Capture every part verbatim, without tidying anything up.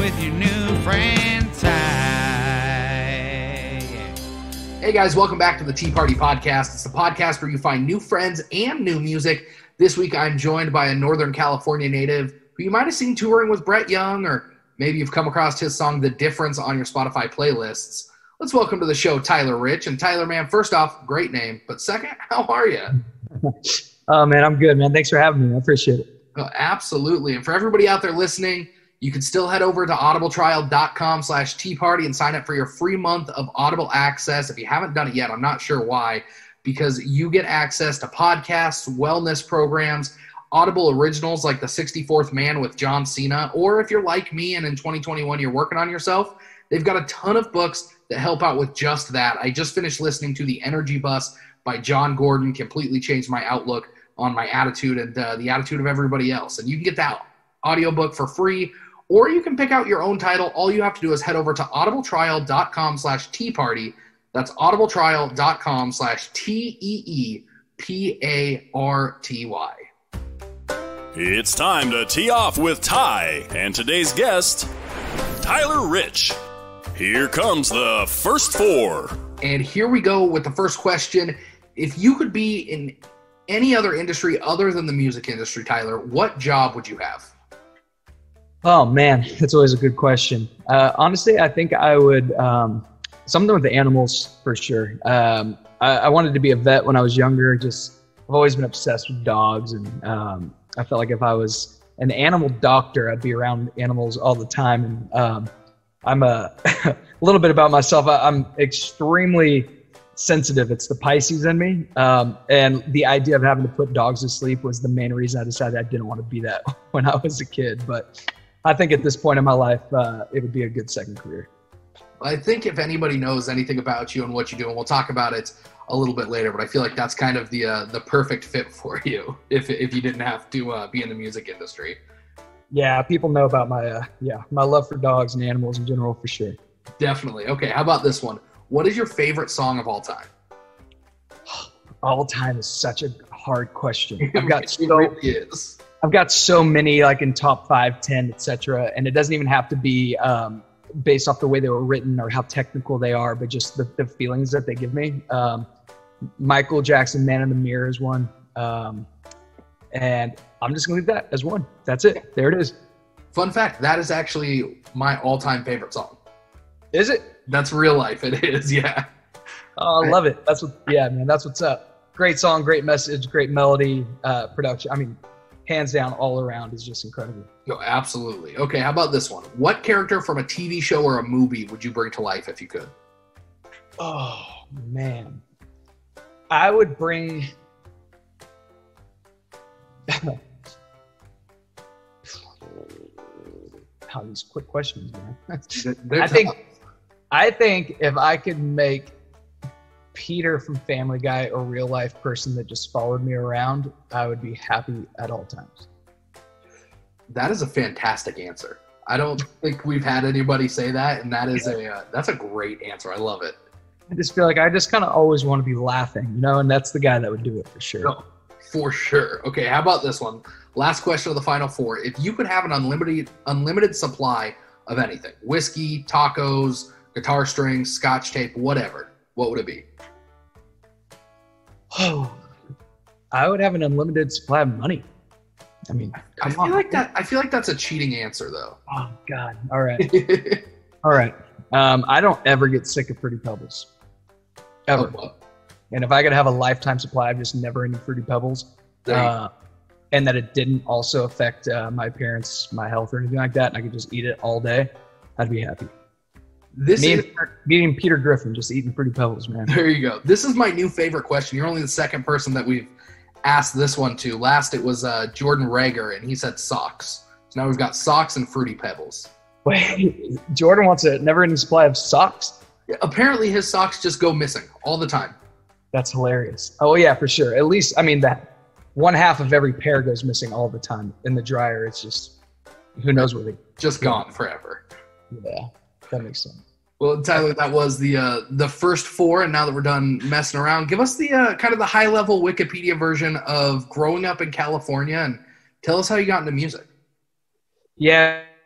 with your new friend Ty. Hey guys, welcome back to the Tea Party Podcast. It's the podcast where you find new friends and new music. This week I'm joined by a Northern California native who you might have seen touring with Brett Young, or maybe you've come across his song The Difference on your Spotify playlists. Let's welcome to the show Tyler Rich. And Tyler, man, first off, great name. But second, how are you? Oh, man, I'm good, man. Thanks for having me. I appreciate it. Oh, absolutely. And for everybody out there listening, you can still head over to audibletrial.com slash tea party and sign up for your free month of Audible access. If you haven't done it yet, I'm not sure why, because you get access to podcasts, wellness programs, Audible originals like The sixty-fourth Man with John Cena, or if you're like me and in twenty twenty-one you're working on yourself, they've got a ton of books that help out with just that. I just finished listening to The Energy Bus by John Gordon, completely changed my outlook on my attitude and uh, the attitude of everybody else. And you can get that audiobook for free, or you can pick out your own title. All you have to do is head over to audibletrial.com slash tea party. That's audibletrial.com slash T E E P A R T Y. It's time to tee off with Ty and today's guest, Tyler Rich. Here comes the first four. And here we go with the first question. If you could be in any other industry other than the music industry, Tyler, what job would you have? Oh, man, that's always a good question. Uh, honestly, I think I would um, something with the animals for sure. Um, I, I wanted to be a vet when I was younger. Just I've always been obsessed with dogs, and um, I felt like if I was an animal doctor, I'd be around animals all the time. And um, I'm a, a little bit about myself. I, I'm extremely sensitive. It's the Pisces in me. Um, and the idea of having to put dogs to sleep was the main reason I decided I didn't want to be that when I was a kid. But I think at this point in my life, uh, it would be a good second career. I think if anybody knows anything about you and what you do, and we'll talk about it a little bit later, but I feel like that's kind of the uh, the perfect fit for you if if you didn't have to uh, be in the music industry. Yeah, people know about my uh, yeah my love for dogs and animals in general for sure. Definitely. Okay, how about this one? What is your favorite song of all time? All time is such a hard question. I've got it so, really is. I've got so many like in top five, ten, et cetera. And it doesn't even have to be um, based off the way they were written or how technical they are, but just the, the feelings that they give me. Um, Michael Jackson, Man in the Mirror is one. Um, and I'm just going to leave that as one. That's it. There it is. Fun fact, that is actually my all-time favorite song. Is it? That's real life. It is, yeah. Oh, I love it. That's what, yeah, man, that's what's up. Great song, great message, great melody, uh, production. I mean, hands down, all around is just incredible. Oh, absolutely. Okay, how about this one? What character from a T V show or a movie would you bring to life if you could? Oh, man. I would bring... How these quick questions, man. They're I tough. think, I think if I could make Peter from Family Guy a real life person that just followed me around, I would be happy at all times. That is a fantastic answer. I don't think we've had anybody say that, and that is a uh, that's a great answer. I love it. I just feel like I just kind of always want to be laughing, you know, and that's the guy that would do it for sure. No, for sure. Okay, how about this one? Last question of the final four. If you could have an unlimited unlimited supply of anything, whiskey, tacos, guitar strings, scotch tape, whatever, what would it be? Oh, I would have an unlimited supply of money. I mean, come I feel on. like that. I feel like that's a cheating answer, though. Oh God! All right, all right. Um, I don't ever get sick of Fruity Pebbles, ever. Oh, And if I could have a lifetime supply of just never-ending Fruity Pebbles, uh, and that it didn't also affect uh, my parents, my health, or anything like that, and I could just eat it all day, I'd be happy. This Me is and, me and Peter Griffin just eating Fruity Pebbles, man. there. You go. This is my new favorite question. You're only the second person that we've asked this one to. Last it was uh, Jordan Rager, and he said socks. So now we've got socks and Fruity Pebbles. Wait, Jordan wants a never-ending supply of socks? Yeah, apparently his socks just go missing all the time. That's hilarious. Oh yeah, for sure. At least, I mean, that one half of every pair goes missing all the time. In the dryer, it's just, who knows where they Just gone forever. Yeah, that makes sense. Well, Tyler, that was the uh, the first four, and now that we're done messing around, give us the uh, kind of the high-level Wikipedia version of growing up in California, and tell us how you got into music. Yeah,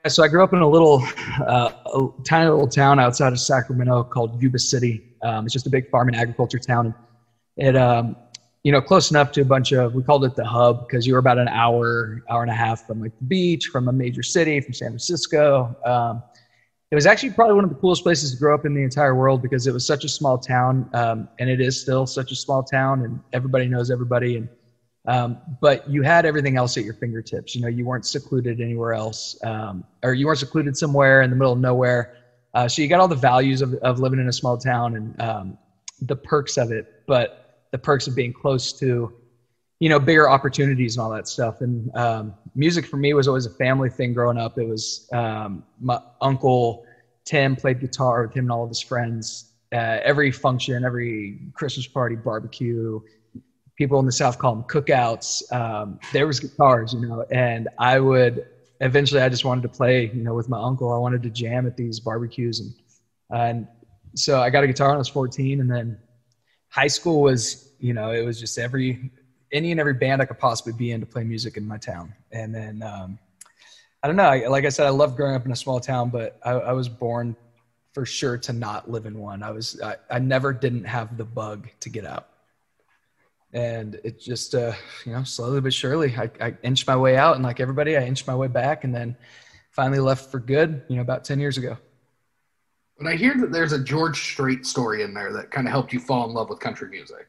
so I grew up in a little, uh, a tiny little town outside of Sacramento called Yuba City. Um, it's just a big farm and agriculture town. It, um, you know, close enough to a bunch of, we called it the hub because you were about an hour, hour and a half from like the beach, from a major city, from San Francisco. Um, it was actually probably one of the coolest places to grow up in the entire world because it was such a small town, um, and it is still such a small town, and everybody knows everybody. And um, but you had everything else at your fingertips. You know, you weren't secluded anywhere else, um, or you weren't secluded somewhere in the middle of nowhere. Uh, so you got all the values of, of living in a small town and um, the perks of it, but the perks of being close to, you know, bigger opportunities and all that stuff. And um, music for me was always a family thing growing up. It was um, my uncle Tim played guitar with him and all of his friends. Uh, every function, every Christmas party, barbecue, people in the South call them cookouts. Um, there was guitars, you know, and I would, eventually I just wanted to play, you know, with my uncle. I wanted to jam at these barbecues. And, uh, and so I got a guitar when I was fourteen, and then high school was, you know, it was just every, any and every band I could possibly be in to play music in my town. And then, um, I don't know, I, like I said, I loved growing up in a small town, but I, I was born for sure to not live in one. I was, I, I never didn't have the bug to get out. And it just, uh, you know, slowly but surely, I, I inched my way out, and like everybody, I inched my way back, and then finally left for good, you know, about ten years ago. But I hear that there's a George Strait story in there that kind of helped you fall in love with country music.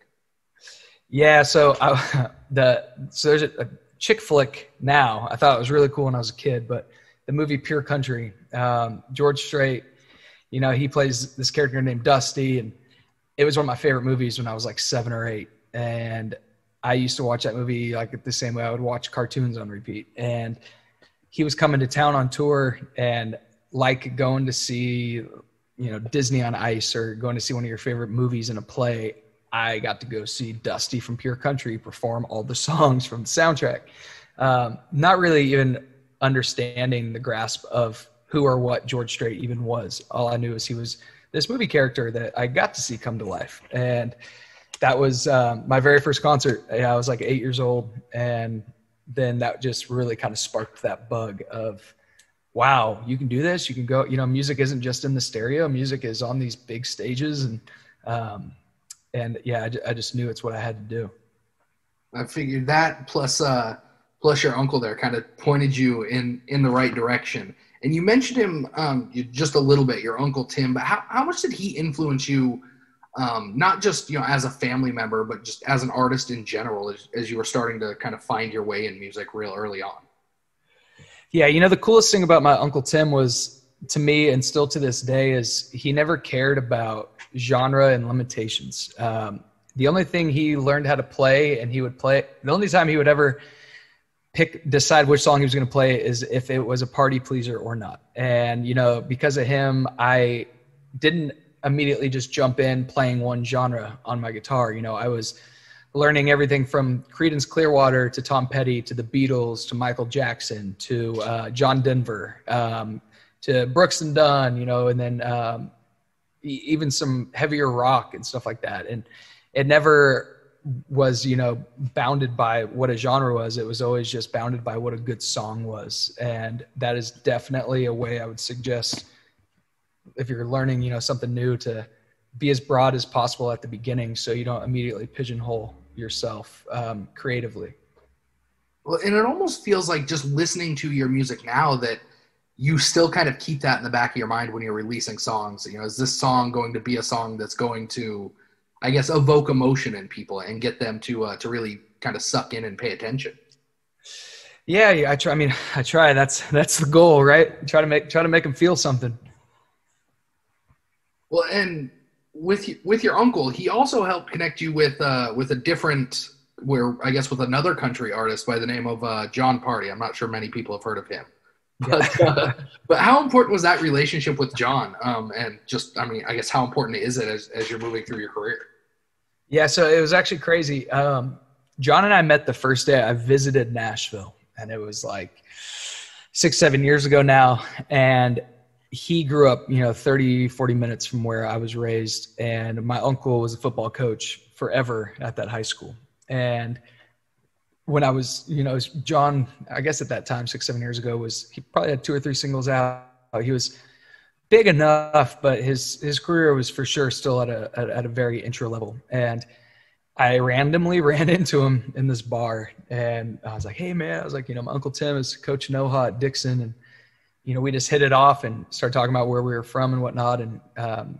Yeah. So I, the, so there's a, a chick flick now. I thought it was really cool when I was a kid, but the movie Pure Country, um, George Strait, you know, he plays this character named Dusty, and it was one of my favorite movies when I was like seven or eight. And I used to watch that movie like the same way I would watch cartoons on repeat. And he was coming to town on tour, and like going to see, you know, Disney on Ice or going to see one of your favorite movies in a play, I got to go see Dusty from Pure Country perform all the songs from the soundtrack. Um, not really even understanding the grasp of who or what George Strait even was. All I knew is he was this movie character that I got to see come to life. And that was um, my very first concert. I was like eight years old. And then that just really kind of sparked that bug of, wow, you can do this. You can go, you know, music isn't just in the stereo. Music is on these big stages. And, um, and yeah, I, I just knew it's what I had to do. I figured that plus, uh, plus your uncle there kind of pointed you in, in the right direction. And you mentioned him um, just a little bit, your Uncle Tim, but how, how much did he influence you, um, not just, you know, as a family member, but just as an artist in general, as, as you were starting to kind of find your way in music real early on? Yeah, you know, the coolest thing about my Uncle Tim was, to me, and still to this day, is he never cared about genre and limitations. Um, the only thing he learned how to play, and he would play, the only time he would ever pick, decide which song he was going to play is if it was a party pleaser or not. And, you know, because of him, I didn't immediately just jump in playing one genre on my guitar. You know, I was learning everything from Creedence Clearwater to Tom Petty to the Beatles to Michael Jackson to uh, John Denver um, to Brooks and Dunn, you know, and then um, e- even some heavier rock and stuff like that. And it never was, you know, bounded by what a genre was. It was always just bounded by what a good song was. And that is definitely a way I would suggest, if you're learning, you know, something new, to be as broad as possible at the beginning so you don't immediately pigeonhole yourself um, creatively. Well, and it almost feels like, just listening to your music now, that you still kind of keep that in the back of your mind when you're releasing songs. You know, is this song going to be a song that's going to, I guess, evoke emotion in people and get them to uh, to really kind of suck in and pay attention? Yeah, yeah, I try. I mean, I try. That's that's the goal, right? Try to make try to make them feel something. Well, and with with your uncle, he also helped connect you with uh, with a different, where I guess with another country artist by the name of uh, John Party. I'm not sure many people have heard of him. But, uh, but how important was that relationship with John? Um, and just, I mean, I guess how important is it as, as you're moving through your career? Yeah, so it was actually crazy. Um, John and I met the first day I visited Nashville, and it was like six, seven years ago now. And he grew up, you know, thirty, forty minutes from where I was raised. And my uncle was a football coach forever at that high school. And when I was, you know, John, I guess at that time, six, seven years ago, was he probably had two or three singles out. He was big enough, but his his career was for sure still at a at, at a very intro level. And I randomly ran into him in this bar, and I was like, "Hey, man," I was like, "You know, my Uncle Tim is Coach Noha at Dixon," and you know, we just hit it off and started talking about where we were from and whatnot. And um,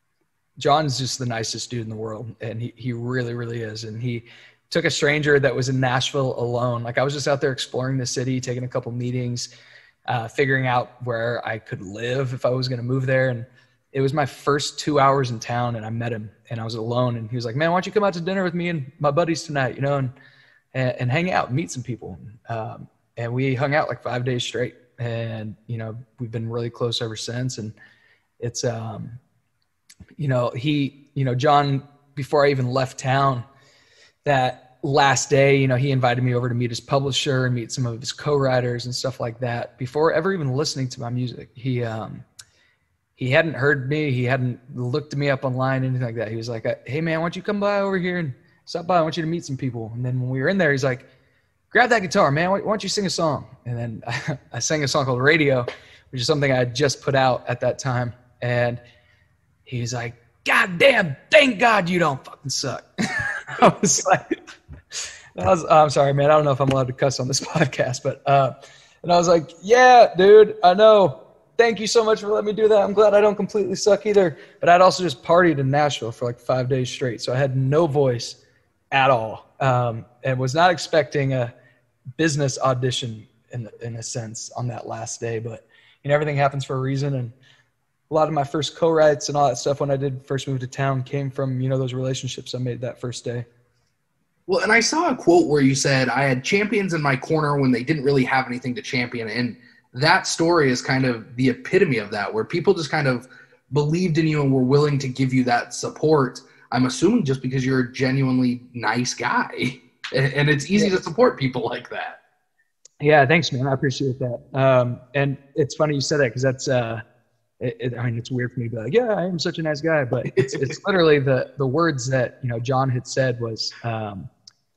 John's just the nicest dude in the world, and he he really, really is. And he took a stranger that was in Nashville alone. Like I was just out there exploring the city, taking a couple meetings, uh, figuring out where I could live if I was going to move there. And it was my first two hours in town, and I met him, and I was alone. And he was like, "Man, why don't you come out to dinner with me and my buddies tonight, you know, and and, and hang out, meet some people." Um, and we hung out like five days straight, and you know, we've been really close ever since. And it's, um, you know, he, you know, John, before I even left town, that last day, you know, he invited me over to meet his publisher and meet some of his co-writers and stuff like that. Before ever even listening to my music, he um, he hadn't heard me. He hadn't looked me up online, anything like that. He was like, "Hey, man, why don't you come by over here and stop by? I want you to meet some people." And then when we were in there, he's like, "Grab that guitar, man. Why, why don't you sing a song?" And then I, I sang a song called Radio, which is something I had just put out at that time. And he's like, "God damn, thank God you don't fucking suck." I was like, I was, I'm sorry, man. I don't know if I'm allowed to cuss on this podcast, but, uh, and I was like, "Yeah, dude, I know. Thank you so much for letting me do that. I'm glad I don't completely suck either." But I'd also just partied in Nashville for like five days straight. So I had no voice at all. Um, and was not expecting a business audition in, in a sense on that last day, but you know, everything happens for a reason. And a lot of my first co-writes and all that stuff when I did first move to town came from, you know, those relationships I made that first day. Well, and I saw a quote where you said, "I had champions in my corner when they didn't really have anything to champion." And that story is kind of the epitome of that, where people just kind of believed in you and were willing to give you that support. I'm assuming just because you're a genuinely nice guy, and it's easy to support people like that. Yeah, thanks, man. I appreciate that. Um, and it's funny you said that, because that's, uh, it, it, I mean, it's weird for me to be like, "Yeah, I am such a nice guy," but it's, it's literally the the words that, you know, John had said was, um,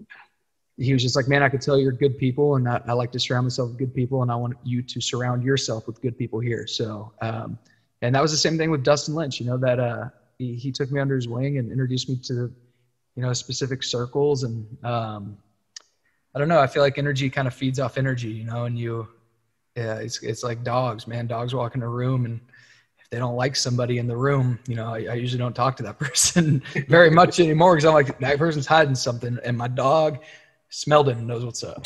he was just like, "Man, I could tell you're good people, and I, I like to surround myself with good people, and I want you to surround yourself with good people here." So, um, and that was the same thing with Dustin Lynch, you know, that uh, he, he took me under his wing and introduced me to, you know, specific circles. And um, I don't know, I feel like energy kind of feeds off energy, you know, and you, yeah, it's it's like dogs, man. Dogs walk in a room, and if they don't like somebody in the room, you know, I, I usually don't talk to that person very much anymore, because I'm like, that person's hiding something, and my dog smelled it and knows what's up.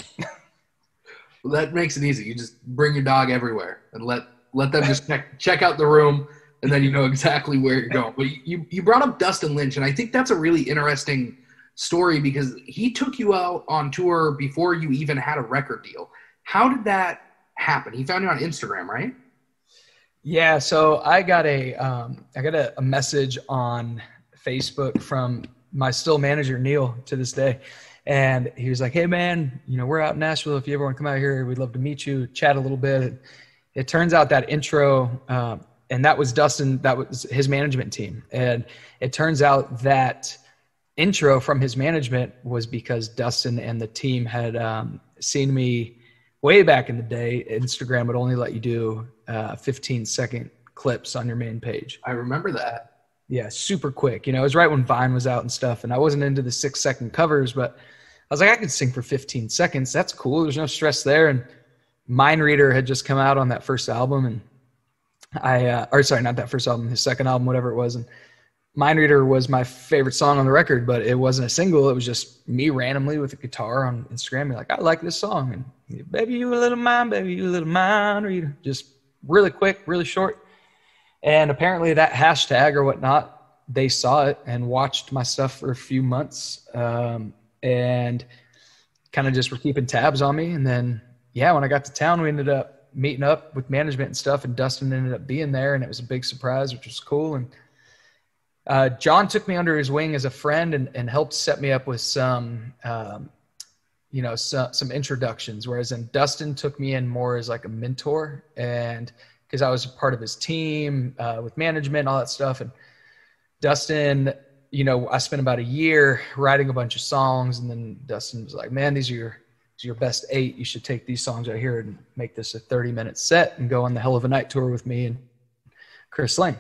Well, that makes it easy. You just bring your dog everywhere and let let them just check, check out the room, and then you know exactly where you're going. But you, you brought up Dustin Lynch, and I think that's a really interesting story, because he took you out on tour before you even had a record deal. How did that happen? He found you on Instagram, right? Yeah, so I got a um, I got a, a message on Facebook from my still manager, Neil, to this day. And he was like, "Hey, man, you know, we're out in Nashville. If you ever want to come out here, we'd love to meet you, chat a little bit." It turns out that intro, um, and that was Dustin, that was his management team. And it turns out that intro from his management was because Dustin and the team had um, seen me way back in the day. Instagram would only let you do uh, fifteen second clips on your main page. I remember that. Yeah, super quick. You know, it was right when Vine was out and stuff, and I wasn't into the six second covers, but I was like, I could sing for fifteen seconds. That's cool. There's no stress there. And Mind Reader had just come out on that first album, and I, uh, or sorry, not that first album, his second album, whatever it was. And Mind Reader was my favorite song on the record, but it wasn't a single. It was just me randomly with a guitar on Instagram. Be like, "I like this song." And "Baby, you a little mind, baby, you a little mind reader." Just really quick, really short. And apparently that hashtag or whatnot, they saw it and watched my stuff for a few months, um, and kind of just were keeping tabs on me. And then, yeah, when I got to town, we ended up meeting up with management and stuff, and Dustin ended up being there, and it was a big surprise, which was cool. And uh, John took me under his wing as a friend, and, and helped set me up with some, um, you know, so, some introductions, whereas then Dustin took me in more as like a mentor, and because I was a part of his team uh, with management and all that stuff. And Dustin, you know, I spent about a year writing a bunch of songs, and then Dustin was like, "Man, these are your your best eight, you should take these songs right here and make this a thirty minute set and go on the Hell of a Night tour with me and Chris Lane.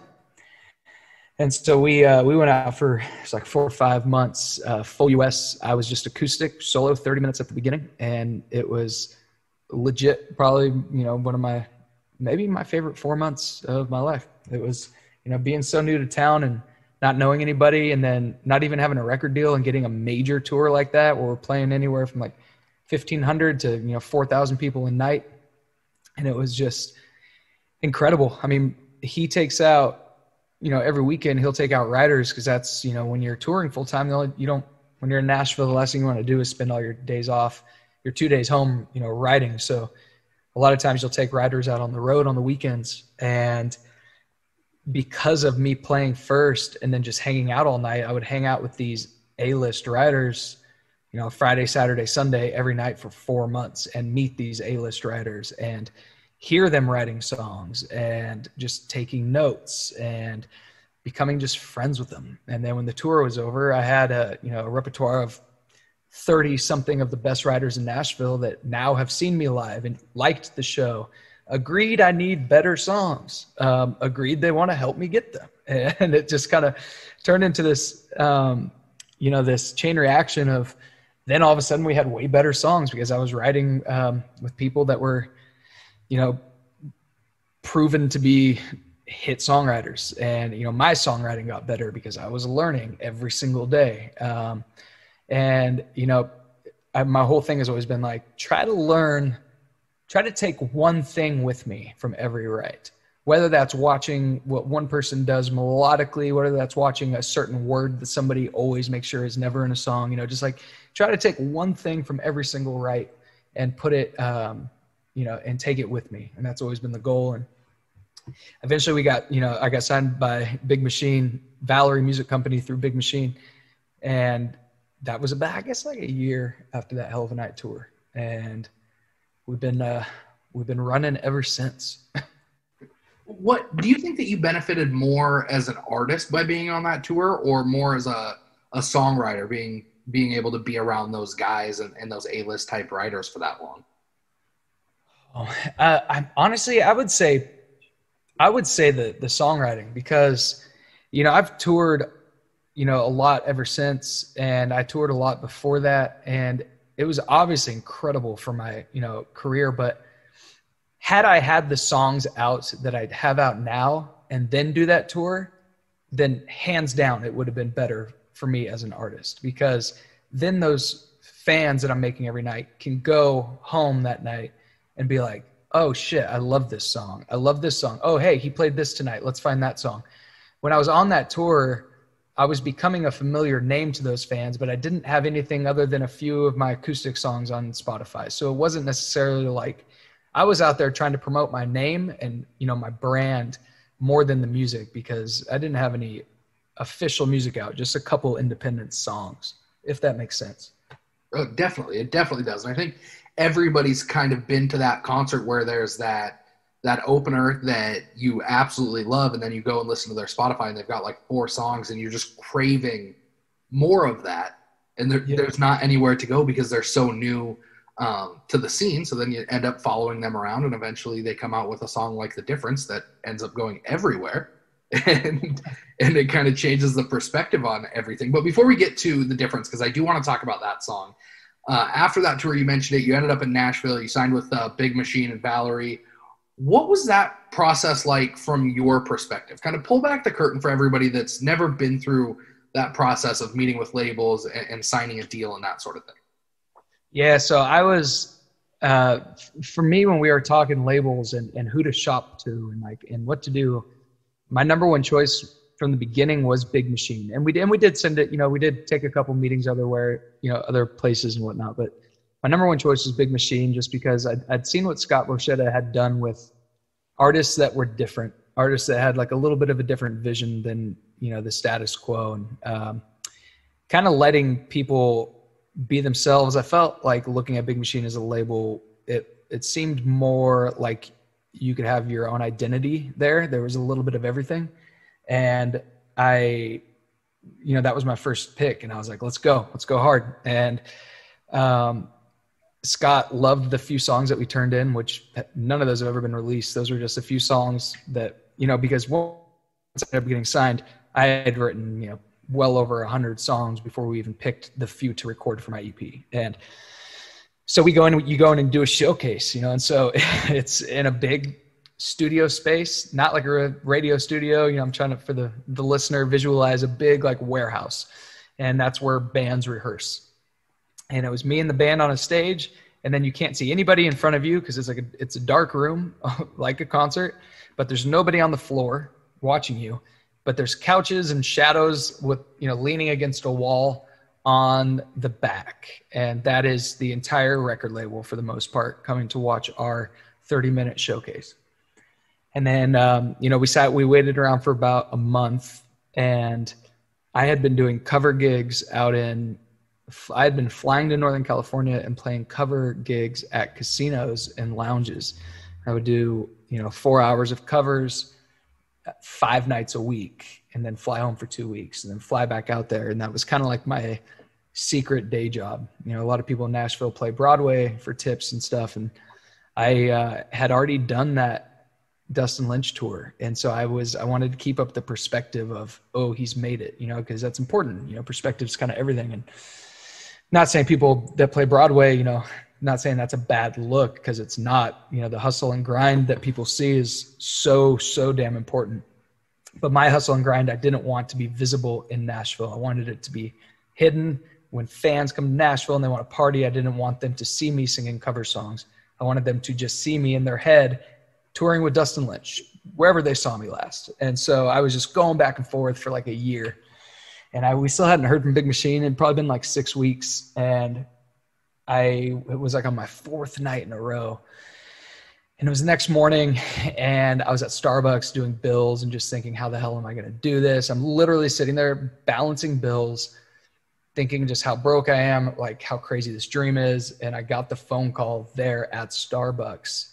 And so we uh, we went out for it's like four or five months, uh, full U S. I was just acoustic, solo, thirty minutes at the beginning, and it was legit. Probably, you know, one of my maybe my favorite four months of my life. It was, you know, being so new to town and not knowing anybody, and then not even having a record deal and getting a major tour like that, where we're playing anywhere from like fifteen hundred to you know four thousand people a night, and it was just incredible. I mean, he takes out. You know, every weekend he'll take out writers because that's, you know, when you're touring full time, you don't, when you're in Nashville, the last thing you want to do is spend all your days off, your two days home, you know, writing. So a lot of times you'll take writers out on the road on the weekends. And because of me playing first and then just hanging out all night, I would hang out with these A-list writers, you know, Friday, Saturday, Sunday, every night for four months and meet these A-list writers and hear them writing songs and just taking notes and becoming just friends with them. And then when the tour was over, I had a, you know, a repertoire of thirty something of the best writers in Nashville that now have seen me live and liked the show, agreed I need better songs, um, agreed they want to help me get them. And it just kind of turned into this, um, you know, this chain reaction of then all of a sudden we had way better songs because I was writing um, with people that were, you know, proven to be hit songwriters. And, you know, my songwriting got better because I was learning every single day. Um, and, you know, I, my whole thing has always been like, try to learn, try to take one thing with me from every write, whether that's watching what one person does melodically, whether that's watching a certain word that somebody always makes sure is never in a song, you know, just like try to take one thing from every single write and put it, um, you know, and take it with me. And that's always been the goal. And eventually we got, you know, I got signed by Big Machine, Valerie Music Company through Big Machine. And that was about, I guess, like a year after that Hell of a Night tour. And we've been, uh, we've been running ever since. What do you think that you benefited more as an artist by being on that tour, or more as a, a songwriter being, being able to be around those guys and, and those A-list type writers for that long? Oh, uh, I honestly, I would say, I would say the the songwriting, because, you know, I've toured, you know, a lot ever since, and I toured a lot before that, and it was obviously incredible for my, you know, career. But had I had the songs out that I'd have out now and then do that tour, then hands down it would have been better for me as an artist, because then those fans that I'm making every night can go home that night and be like, oh shit, I love this song. I love this song. Oh, hey, he played this tonight. Let's find that song. When I was on that tour, I was becoming a familiar name to those fans, but I didn't have anything other than a few of my acoustic songs on Spotify. So it wasn't necessarily like I was out there trying to promote my name and, you know, my brand more than the music, because I didn't have any official music out, just a couple independent songs, if that makes sense. Oh, definitely. It definitely does. And I think everybody's kind of been to that concert where there's that that opener that you absolutely love, and then you go and listen to their Spotify and they've got like four songs and you're just craving more of that. And there, yeah. there's not anywhere to go because they're so new um, to the scene. So then you end up following them around, and eventually they come out with a song like The Difference that ends up going everywhere. And and it kind of changes the perspective on everything. But before we get to The Difference, because I do want to talk about that song, Uh, after that tour, you mentioned it, you ended up in Nashville, you signed with uh, Big Machine and Valerie. What was that process like from your perspective? Kind of pull back the curtain for everybody that's never been through that process of meeting with labels and, and signing a deal and that sort of thing. Yeah, so I was, uh, for me, when we were talking labels and, and who to shop to and like and what to do, my number one choice from the beginning was Big Machine. And we did, and we did send it, you know, we did take a couple meetings other where, you know, other places and whatnot, but my number one choice was Big Machine, just because I'd, I'd seen what Scott Borchetta had done with artists that were different, artists that had like a little bit of a different vision than, you know, the status quo, and um, kind of letting people be themselves. I felt like looking at Big Machine as a label, it, it seemed more like you could have your own identity there. There was a little bit of everything. And I, you know, that was my first pick, and I was like, let's go, let's go hard. And, um, Scott loved the few songs that we turned in, which none of those have ever been released. Those were just a few songs that, you know, because once I ended up getting signed, I had written, you know, well over a hundred songs before we even picked the few to record for my E P. And so we go in, you go in and do a showcase, you know, and so it's in a big studio space, not like a radio studio. You know, I'm trying to, for the, the listener, visualize a big like warehouse, and that's where bands rehearse. And it was me and the band on a stage, and then you can't see anybody in front of you because it's like a, it's a dark room, like a concert, but there's nobody on the floor watching you, but there's couches and shadows with, you know, leaning against a wall on the back. And that is the entire record label for the most part coming to watch our thirty minute showcase. And then, um, you know, we sat, we waited around for about a month, and I had been doing cover gigs out in, I had been flying to Northern California and playing cover gigs at casinos and lounges. I would do, you know, four hours of covers five nights a week, and then fly home for two weeks and then fly back out there. And that was kind of like my secret day job. You know, a lot of people in Nashville play Broadway for tips and stuff. And I uh, had already done that Dustin Lynch tour. And so I was, I wanted to keep up the perspective of, oh, he's made it, you know, because that's important. You know, perspective is kind of everything. And not saying people that play Broadway, you know, not saying that's a bad look, because it's not. You know, the hustle and grind that people see is so, so damn important. But my hustle and grind, I didn't want to be visible in Nashville. I wanted it to be hidden. When fans come to Nashville and they want to party, I didn't want them to see me singing cover songs. I wanted them to just see me in their head touring with Dustin Lynch, wherever they saw me last. And so I was just going back and forth for like a year. And I we still hadn't heard from Big Machine. It'd probably been like six weeks. And I it was like on my fourth night in a row. And it was the next morning, and I was at Starbucks doing bills and just thinking, how the hell am I going to do this? I'm literally sitting there balancing bills, thinking just how broke I am, like how crazy this dream is. And I got the phone call there at Starbucks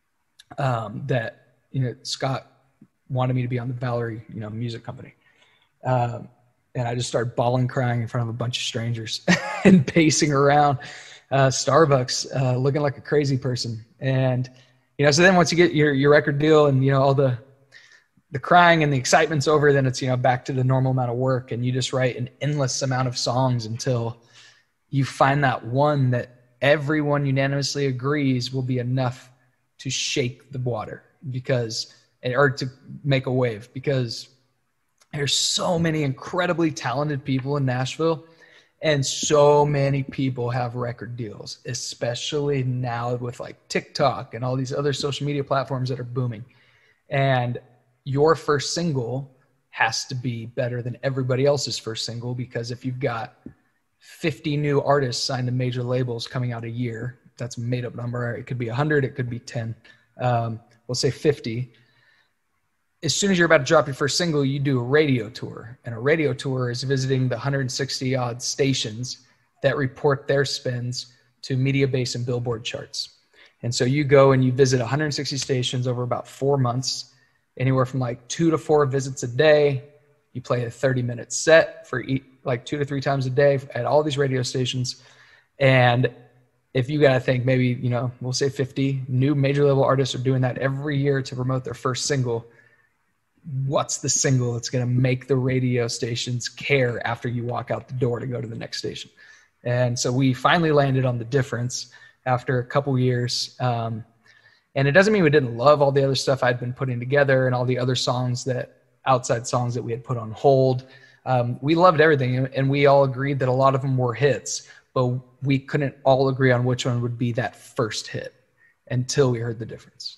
um, that, you know, Scott wanted me to be on the Valerie, you know, music company. Um, and I just started bawling, crying in front of a bunch of strangers and pacing around uh, Starbucks, uh, looking like a crazy person. And, you know, so then once you get your, your record deal and, you know, all the, the crying and the excitement's over, then it's, you know, back to the normal amount of work, and you just write an endless amount of songs until you find that one that everyone unanimously agrees will be enough to shake the water, because, or to make a wave, because there's so many incredibly talented people in Nashville, and so many people have record deals, especially now with like TikTok and all these other social media platforms that are booming. And your first single has to be better than everybody else's first single, because if you've got fifty new artists signed to major labels coming out a year, that's a made up number. It could be one hundred, it could be ten. Um, we'll say fifty. As soon as you're about to drop your first single, you do a radio tour. And a radio tour is visiting the one hundred sixty odd stations that report their spins to Mediabase and Billboard charts. And so you go and you visit one hundred sixty stations over about four months, anywhere from like two to four visits a day. You play a thirty minute set for each, like two to three times a day at all these radio stations. And if you got to think maybe, you know, we'll say fifty new major label artists are doing that every year to promote their first single. What's the single that's going to make the radio stations care after you walk out the door to go to the next station? And so we finally landed on The Difference after a couple years. Um, and it doesn't mean we didn't love all the other stuff I'd been putting together and all the other songs that outside songs that we had put on hold. Um, we loved everything, and we all agreed that a lot of them were hits, but we couldn't all agree on which one would be that first hit until we heard The Difference.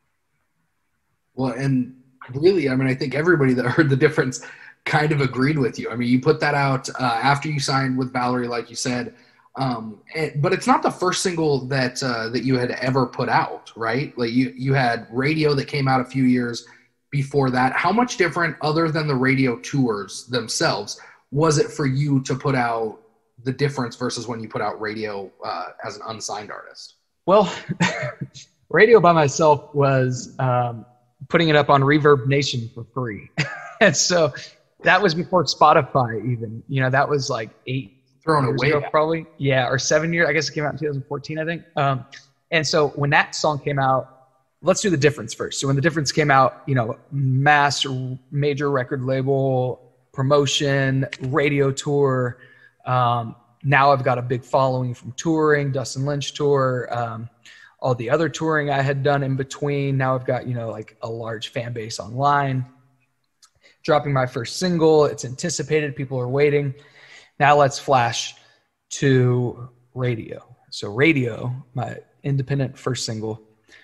Well, and really, I mean, I think everybody that heard The Difference kind of agreed with you. I mean, you put that out uh, after you signed with Valerie, like you said, um, and, but it's not the first single that uh, that you had ever put out, right? Like you, you had Radio that came out a few years before that. How much different, other than the radio tours themselves, was it for you to put out The Difference versus when you put out Radio uh, as an unsigned artist? Well, Radio by myself was um, putting it up on Reverb Nation for free. And so that was before Spotify even, you know, that was like eight, Throwing years away ago, probably. Yeah, or seven years. I guess it came out in two thousand fourteen, I think. Um, and so when that song came out, let's do The Difference first. So when The Difference came out, you know, mass major record label, promotion, radio tour. Um, now I've got a big following from touring, Dustin Lynch tour, um, all the other touring I had done in between. Now I've got, you know, like a large fan base online. Dropping my first single. It's anticipated. People are waiting. Now let's flash to radio. So radio, my independent first single,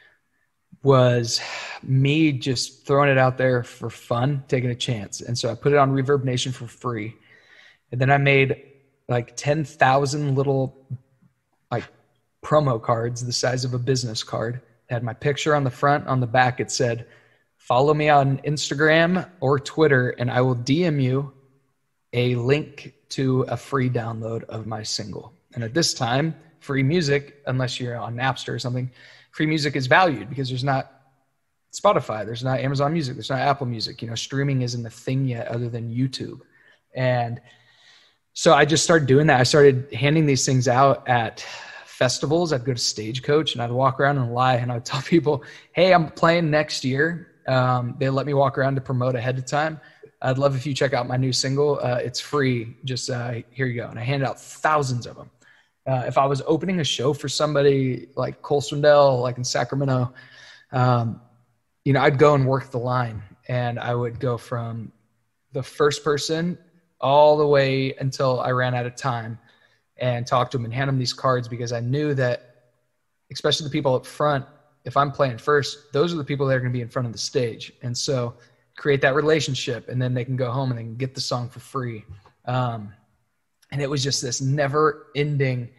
was me just throwing it out there for fun, taking a chance. And so I put it on Reverb Nation for free. And then I made like ten thousand little like promo cards the size of a business card. It had my picture on the front. On the back, it said, follow me on Instagram or Twitter, and I will D M you a link to a free download of my single. And at this time, free music, unless you're on Napster or something, free music is valued because there's not Spotify, there's not Amazon Music, there's not Apple Music. You know, streaming isn't a thing yet other than YouTube. And so I just started doing that. I started handing these things out at festivals. I'd go to Stagecoach and I'd walk around and lie and I'd tell people, hey, I'm playing next year. Um, they let me walk around to promote ahead of time. I'd love if you check out my new single. Uh, it's free. Just uh, here you go. And I handed out thousands of them. Uh, if I was opening a show for somebody like Cole Swindell, like in Sacramento, um, you know, I'd go and work the line, and I would go from the first person all the way until I ran out of time and talk to them and hand them these cards, because I knew that, especially the people up front, if I'm playing first, those are the people that are going to be in front of the stage. And so create that relationship, and then they can go home and they can get the song for free. Um, and it was just this never ending,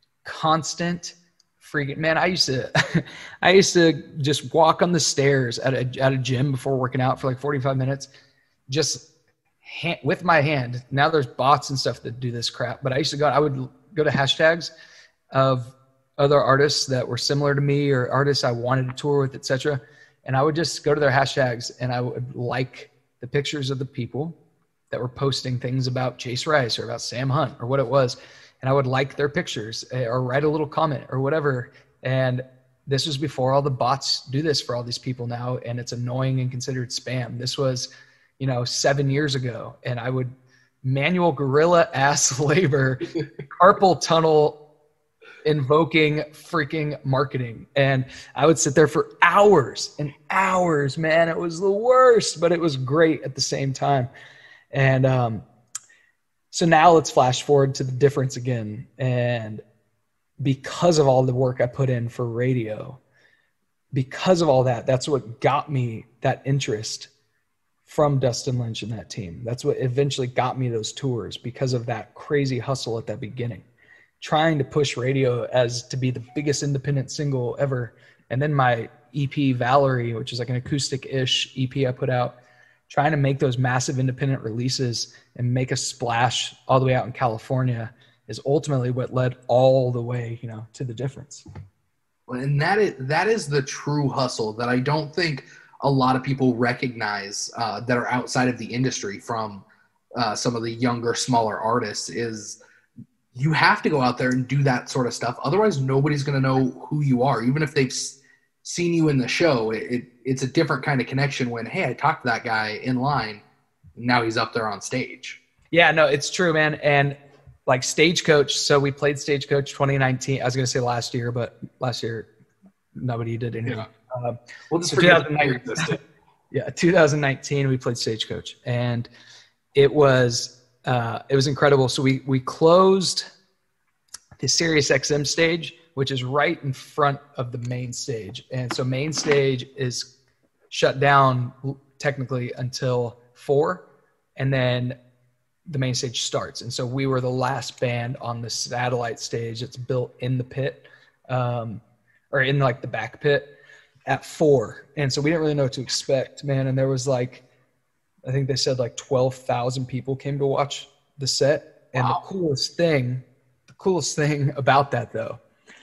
constant freaking, man, I used to, I used to just walk on the stairs at a, at a gym before working out for like forty-five minutes, just hand, with my hand. Now there's bots and stuff that do this crap, but I used to go, I would go to hashtags of other artists that were similar to me or artists I wanted to tour with, et cetera. And I would just go to their hashtags and I would like the pictures of the people that were posting things about Chase Rice or about Sam Hunt or what it was. And I would like their pictures or write a little comment or whatever. And this was before all the bots do this for all these people now. And it's annoying and considered spam. This was, you know, seven years ago. And I would manual guerrilla ass labor, carpal tunnel invoking freaking marketing. And I would sit there for hours and hours, man. It was the worst, but it was great at the same time. And um, so now let's flash forward to The Difference again. And because of all the work I put in for radio, because of all that, that's what got me that interest from Dustin Lynch and that team. That's what eventually got me those tours, because of that crazy hustle at that beginning, trying to push radio as to be the biggest independent single ever. And then my E P Valerie, which is like an acoustic-ish E P I put out, trying to make those massive independent releases and make a splash all the way out in California is ultimately what led all the way, you know, to The Difference. And that is, that is the true hustle that I don't think a lot of people recognize uh, that are outside of the industry from uh, some of the younger, smaller artists. Is you have to go out there and do that sort of stuff. Otherwise, nobody's going to know who you are. Even if they've s- seen you in the show, it, it, it's a different kind of connection when, hey, I talked to that guy in line. Now he's up there on stage. Yeah, no, it's true, man. And like Stagecoach, so we played Stagecoach twenty nineteen. I was going to say last year, but last year nobody did anything. Yeah. Um, we'll just so forget that yeah, twenty nineteen we played Stagecoach, and it was uh, it was incredible. So we we closed the Sirius X M stage, which is right in front of the main stage, and so main stage is shut down technically until four, and then the main stage starts. And so we were the last band on the satellite stage that's built in the pit, um, or in like the back pit at four. And so we didn't really know what to expect, man. And there was like, I think they said like twelve thousand people came to watch the set. And wow. the coolest thing, the coolest thing about that though,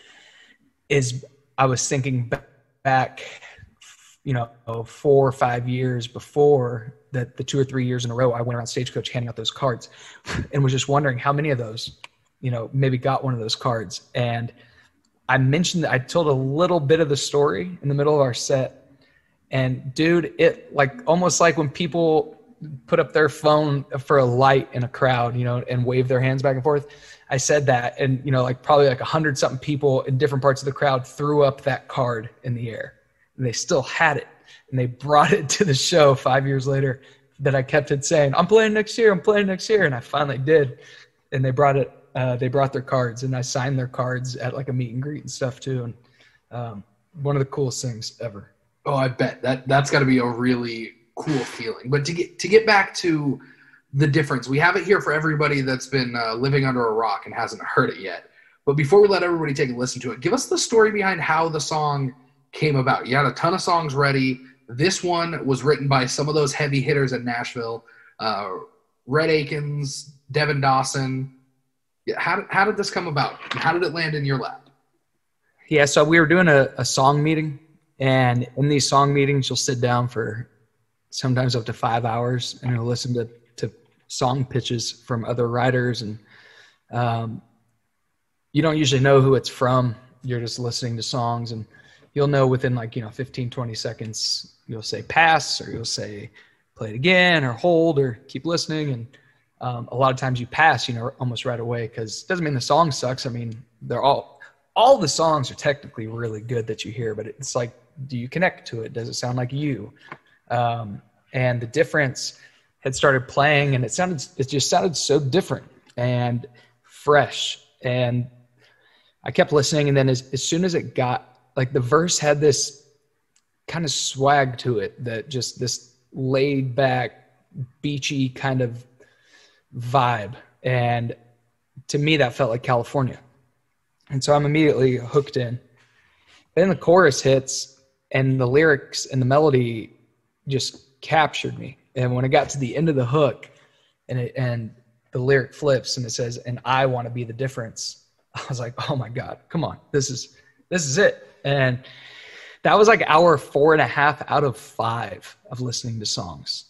is I was thinking back, you know, four or five years before that, the two or three years in a row, I went around Stagecoach handing out those cards and was just wondering how many of those you know, maybe got one of those cards. And I mentioned that I told a little bit of the story in the middle of our set. And dude, it like almost like when people put up their phone for a light in a crowd, you know, and wave their hands back and forth. I said that, and, you know, like probably like a hundred something people in different parts of the crowd threw up that card in the air, and they still had it, and they brought it to the show five years later that I kept it saying, I'm playing next year, I'm playing next year. And I finally did. And they brought it, uh, they brought their cards, and I signed their cards at like a meet and greet and stuff too. And um, one of the coolest things ever. Oh, I bet that that's gotta be a really cool feeling. But to get, to get back to the difference, we have it here for everybody that's been uh, living under a rock and hasn't heard it yet. But before we let everybody take a listen to it, give us the story behind how the song came about. You had a ton of songs ready. This one was written by some of those heavy hitters in Nashville, uh, Red Akins, Devin Dawson. Yeah, how did, how did this come about? How did it land in your lap? Yeah, so we were doing a, a song meeting, and in these song meetings, you'll sit down for sometimes up to five hours and you'll listen to, to song pitches from other writers. And um, you don't usually know who it's from. You're just listening to songs, and you'll know within like, you know, fifteen, twenty seconds, you'll say pass, or you'll say play it again, or hold, or keep listening. And um, a lot of times you pass, you know, almost right away, because it doesn't mean the song sucks. I mean, they're all, all the songs are technically really good that you hear, but it's like, do you connect to it? Does it sound like you? Um, and the difference had started playing, and it sounded, it just sounded so different and fresh. And I kept listening. And then as, as soon as it got, like, the verse had this kind of swag to it, that just this laid back, beachy kind of vibe. And to me, that felt like California. And so I'm immediately hooked in. Then the chorus hits, and the lyrics and the melody just captured me. And when it got to the end of the hook, and it, and the lyric flips and it says, and I want to be the difference, I was like, oh my God, come on. This is, this is it. And that was like hour four and a half out of five of listening to songs.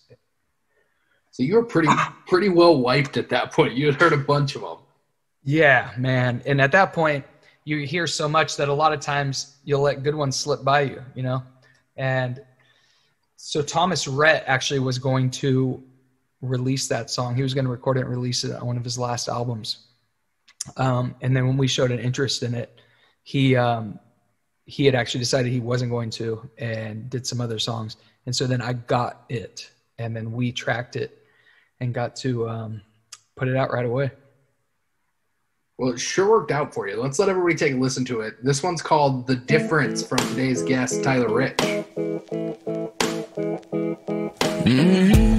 So you were pretty, pretty well wiped at that point. You had heard a bunch of them. Yeah, man. And at that point, you hear so much that a lot of times you'll let good ones slip by you, you know? And so Thomas Rhett actually was going to release that song. He was going to record it and release it on one of his last albums. Um, and then when we showed an interest in it, he um, he had actually decided he wasn't going to, and did some other songs. And so then I got it, and then we tracked it and got to um, put it out right away. Well, it sure worked out for you. Let's let everybody take a listen to it. This one's called The Difference, from today's guest, Tyler Rich. Mm-hmm.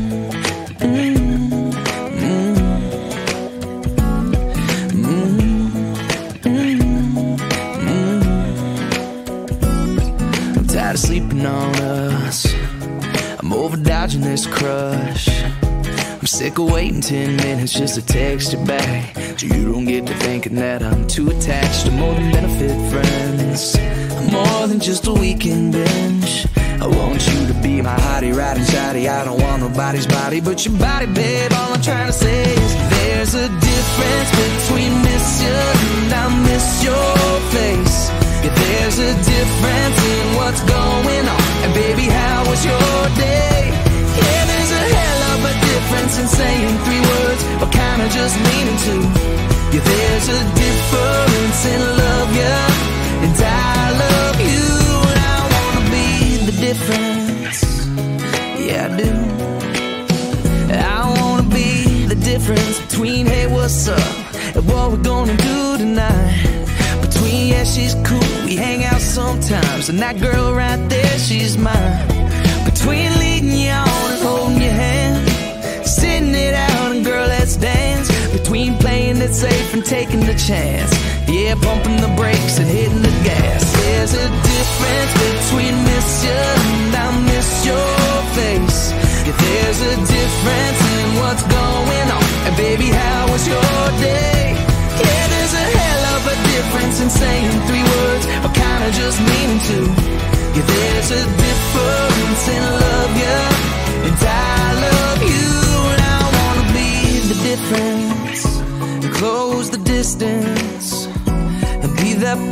Tired of sleeping on us. I'm over dodging this crush. I'm sick of waiting ten minutes just to text you back. So you don't get to thinking that I'm too attached to more than benefit friends. I'm more than just a weekend binge. I want you to be my hottie, riding shoddy. I don't want nobody's body but your body, babe. All I'm trying to say is there's a difference between miss you and I miss your face. Yeah, there's a difference in what's going on. And baby, how was your day? Yeah, there's a hell of a difference in saying three words or kinda just meaning to. Yeah, there's a difference in love you and I love you. And I wanna be the difference. Yeah, I do. I wanna be the difference between hey, what's up, and what we're gonna do tonight. Between yeah, she's cool, we hang out sometimes, and that girl right there, she's mine. Between leading you on and holding your hand, sitting it out and girl, let's dance. Between playing it safe and taking the chance, yeah, pumping the brakes and hitting the gas. There's a difference between miss you and I miss your face. Yeah, there's a difference in what's going on. And baby, how was your day? Yeah, there's a hell of a difference in saying three words or kinda just meaning to. Yeah, there's a difference in love you and I love you. And I wanna be the difference, close the distance.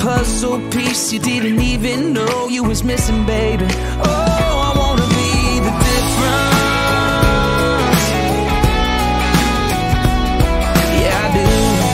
puzzle piece you didn't even know you was missing, baby. Oh, I wanna be the difference. Yeah, I do.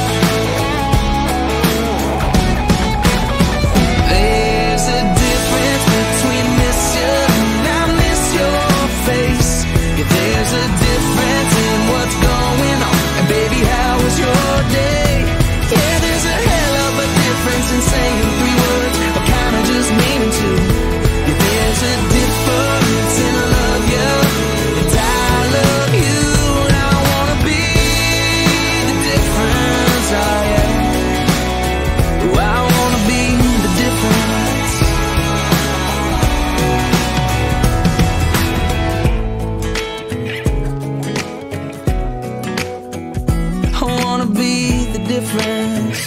There's a difference between miss you and I miss your face. Yeah, there's a difference in what's going on. And baby, how was your day? Yeah, there's a hell of a difference in saying three words or kinda just meaning to. Yeah, there's a difference in love you and I love you, and I wanna be the difference. Oh yeah, oh, I wanna be the difference. I wanna be the difference.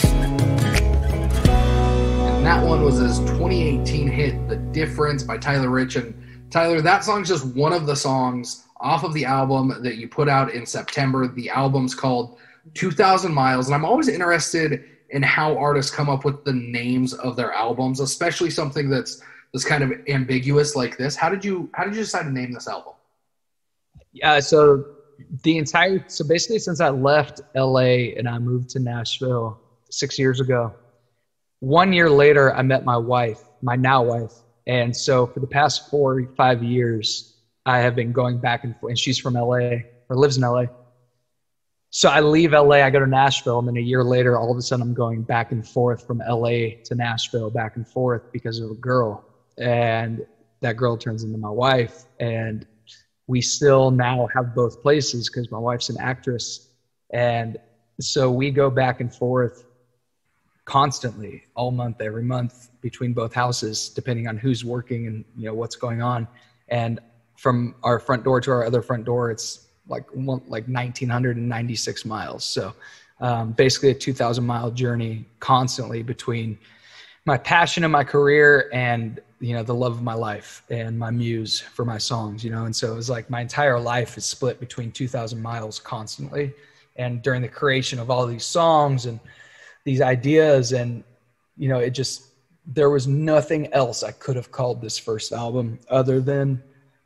And that one was his twenty eighteen hit, The Difference by Tyler Rich. And Tyler, that song's just one of the songs off of the album that you put out in September. The album's called two thousand miles. And I'm always interested in how artists come up with the names of their albums, especially something that's that's kind of ambiguous like this. How did you how did you decide to name this album? Yeah, so the entire so basically since I left L A and I moved to Nashville six years ago, one year later I met my wife, my now wife. And so for the past four, five years, I have been going back and forth, and she's from L A or lives in L A. So I leave L A, I go to Nashville, and then a year later, all of a sudden I'm going back and forth from L A to Nashville, back and forth because of a girl. And that girl turns into my wife. And we still now have both places because my wife's an actress. And so we go back and forth constantly, all month, every month, between both houses, depending on who's working and, you know, what's going on. And from our front door to our other front door, it's like one, like one thousand nine hundred ninety-six miles. So um, basically a two thousand mile journey constantly between my passion in my career and, you know, the love of my life and my muse for my songs, you know. And so it was like my entire life is split between two thousand miles constantly. And during the creation of all these songs and these ideas, and, you know, it just, there was nothing else I could have called this first album other than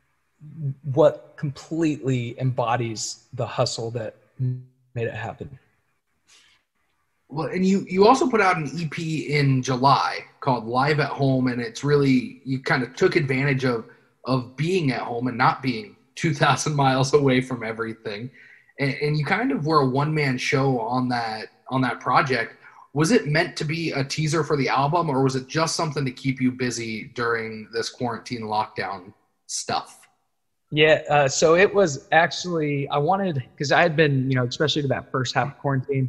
what completely embodies the hustle that made it happen. Well, and you, you also put out an E P in July called Live at Home, and it's really, you kind of took advantage of, of being at home and not being two thousand miles away from everything. And, and you kind of were a one-man show on that, on that project. Was it meant to be a teaser for the album, or was it just something to keep you busy during this quarantine lockdown stuff? Yeah, uh, so it was actually, I wanted, because I had been, you know, especially to that first half of quarantine,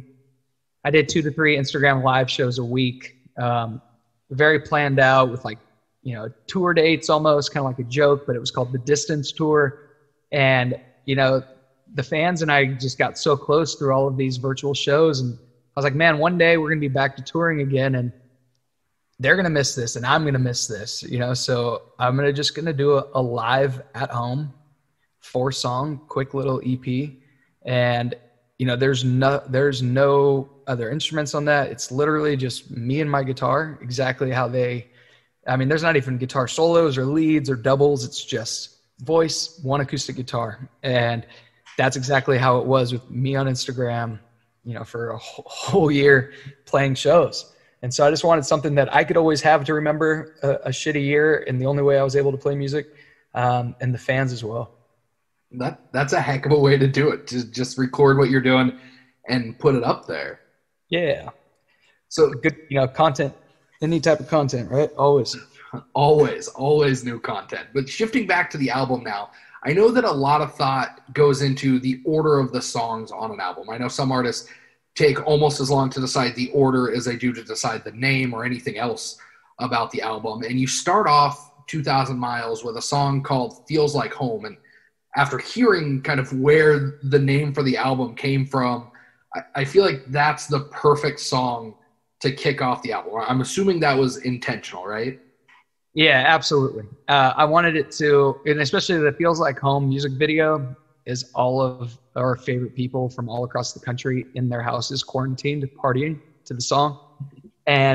I did two to three Instagram live shows a week, um, very planned out with like, you know, tour dates almost, kind of like a joke, but it was called the Distance Tour. And, you know, the fans and I just got so close through all of these virtual shows, and I was like, man, one day we're going to be back to touring again, and they're going to miss this, and I'm going to miss this, you know? So I'm going to just going to do a, a live at home, four song, quick little E P. And, you know, there's no, there's no other instruments on that. It's literally just me and my guitar, exactly how they, I mean, there's not even guitar solos or leads or doubles. It's just voice, one acoustic guitar. And that's exactly how it was with me on Instagram, you know, for a whole year playing shows. And so I just wanted something that I could always have to remember a, a shitty year, and the only way I was able to play music, um, and the fans as well. That that's a heck of a way to do it, to just record what you're doing and put it up there. Yeah. So good, you know, content, any type of content, right? Always. Always, always new content. But shifting back to the album now, I know that a lot of thought goes into the order of the songs on an album. I know some artists take almost as long to decide the order as they do to decide the name or anything else about the album. And you start off two thousand miles with a song called Feels Like Home. And after hearing kind of where the name for the album came from, I, I feel like that's the perfect song to kick off the album. I'm assuming that was intentional, right? Yeah, absolutely. Uh, I wanted it to, and especially the Feels Like Home music video is all of our favorite people from all across the country in their houses, quarantined, partying to the song. And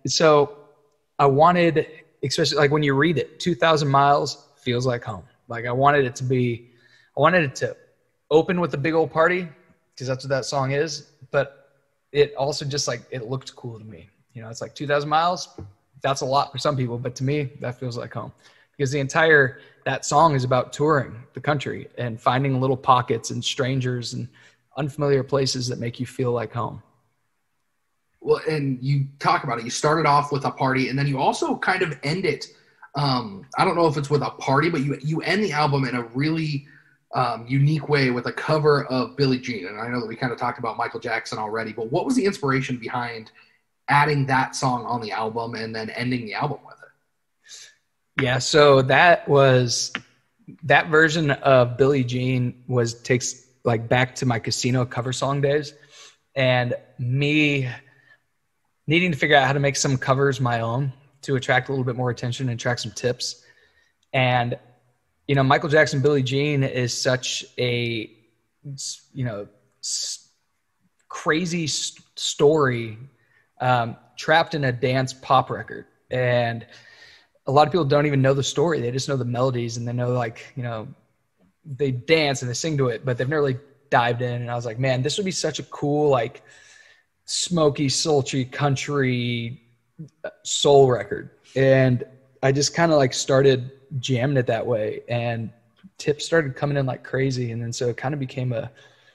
so I wanted, especially like when you read it, two thousand miles feels like home. Like I wanted it to be, I wanted it to open with a big old party because that's what that song is. But it also just like, it looked cool to me. You know, it's like two thousand miles. That's a lot for some people, but to me, that feels like home because the entire, that song is about touring the country and finding little pockets and strangers and unfamiliar places that make you feel like home. Well, and you talk about it. You started off with a party, and then you also kind of end it. Um, I don't know if it's with a party, but you you end the album in a really um, unique way with a cover of Billie Jean. And I know that we kind of talked about Michael Jackson already, but what was the inspiration behind adding that song on the album and then ending the album with it? Yeah, so that was that version of Billie Jean was takes like back to my Casino cover song days, and me needing to figure out how to make some covers my own to attract a little bit more attention and attract some tips. And, you know, Michael Jackson, Billie Jean is such a, you know, s- crazy s- story um, trapped in a dance pop record. And a lot of people don't even know the story. They just know the melodies and they know like, you know, they dance and they sing to it, but they've never really dived in. And I was like, man, this would be such a cool, like, smoky, sultry country soul record. And I just kind of like started jamming it that way, and tips started coming in like crazy. And then so it kind of became a,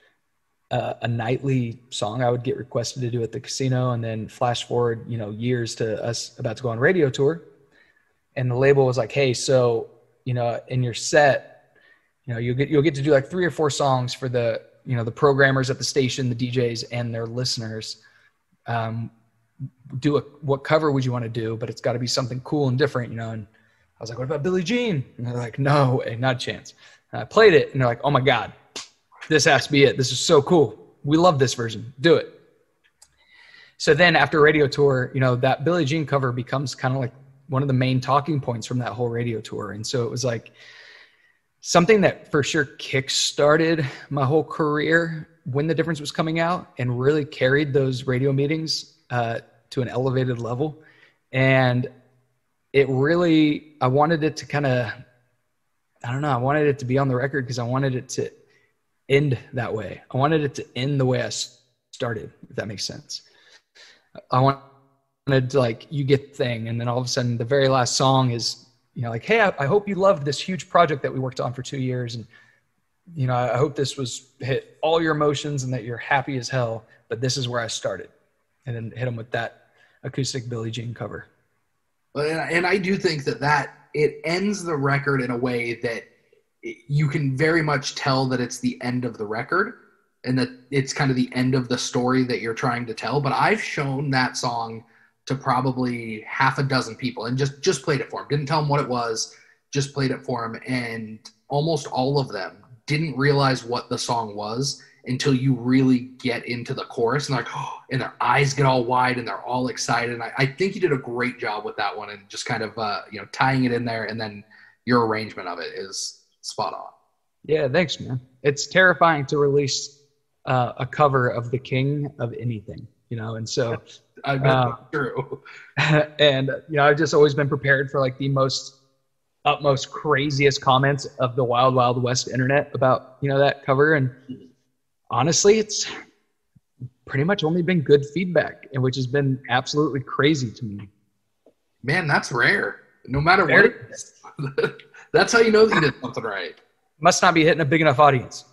a a nightly song I would get requested to do at the Casino. And then flash forward, you know, years to us about to go on radio tour, and the label was like, hey, so, you know, in your set, you know, you'll get you'll get to do like three or four songs for the, you know, the programmers at the station, the D Js, and their listeners. Um, do a, what cover would you want to do? But it's got to be something cool and different, you know? And I was like, what about Billie Jean? And they're like, no way, not a chance. And I played it and they're like, oh my God, this has to be it. This is so cool. We love this version. Do it. So then after radio tour, you know, that Billie Jean cover becomes kind of like one of the main talking points from that whole radio tour. And so it was like something that for sure kick-started my whole career when The Difference was coming out, and really carried those radio meetings uh, to an elevated level. And it really, I wanted it to kind of, I don't know, I wanted it to be on the record because I wanted it to end that way. I wanted it to end the way I started, if that makes sense. I wanted to, like, you get the thing, and then all of a sudden the very last song is, you know, like, hey, I, I hope you loved this huge project that we worked on for two years. And, you know, I hope this was hit all your emotions and that you're happy as hell, but this is where I started. And then hit them with that acoustic Billie Jean cover. And I do think that that it ends the record in a way that you can very much tell that it's the end of the record and that it's kind of the end of the story that you're trying to tell. But I've shown that song to probably half a dozen people and just, just played it for them. Didn't tell them what it was, just played it for them. And almost all of them didn't realize what the song was until you really get into the chorus, and like, oh, and their eyes get all wide and they're all excited. And I, I think you did a great job with that one, and just kind of, uh, you know, tying it in there. And then your arrangement of it is spot on. Yeah. Thanks, man. It's terrifying to release uh, a cover of the king of anything, you know? And so, I bet uh, that's true. and, you know, I've just always been prepared for like the most utmost craziest comments of the wild, wild west internet about, you know, that cover. And honestly, it's pretty much only been good feedback, and which has been absolutely crazy to me. Man, that's rare. No matter what it is. That's how you know that you did something right. Must not be hitting a big enough audience.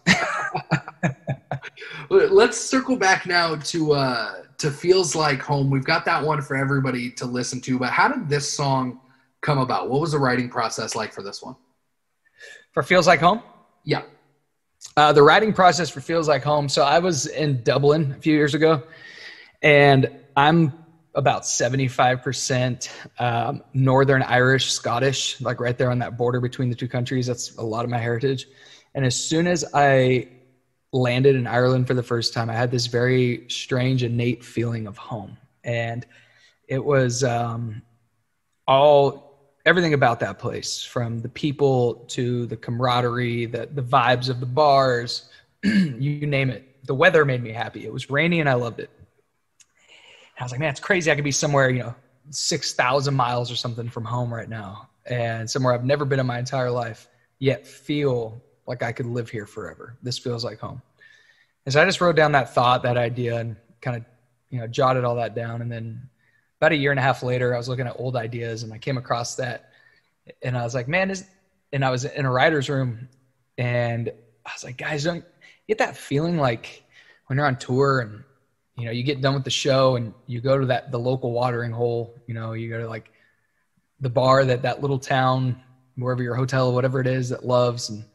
Let's circle back now to uh, to Feels Like Home. We've got that one for everybody to listen to, but how did this song come about? What was the writing process like for this one? For Feels Like Home? Yeah. Uh, the writing process for Feels Like Home. So I was in Dublin a few years ago, and I'm about seventy-five percent um, Northern Irish, Scottish, like right there on that border between the two countries. That's a lot of my heritage. And as soon as I landed in Ireland for the first time, I had this very strange, innate feeling of home. And it was um, all, everything about that place, from the people to the camaraderie, the, the vibes of the bars, you name it. The weather made me happy. It was rainy and I loved it. And I was like, man, it's crazy. I could be somewhere, you know, six thousand miles or something from home right now, and somewhere I've never been in my entire life, yet feel like I could live here forever. This feels like home. And so I just wrote down that thought, that idea, and kind of, you know, jotted all that down. And then about a year and a half later, I was looking at old ideas and I came across that, and I was like, man, is, and I was in a writer's room, and I was like, guys, don't get that feeling like when you're on tour and, you know, you get done with the show and you go to that, the local watering hole, you know, you go to like the bar that that little town, wherever your hotel, whatever it is that loves, and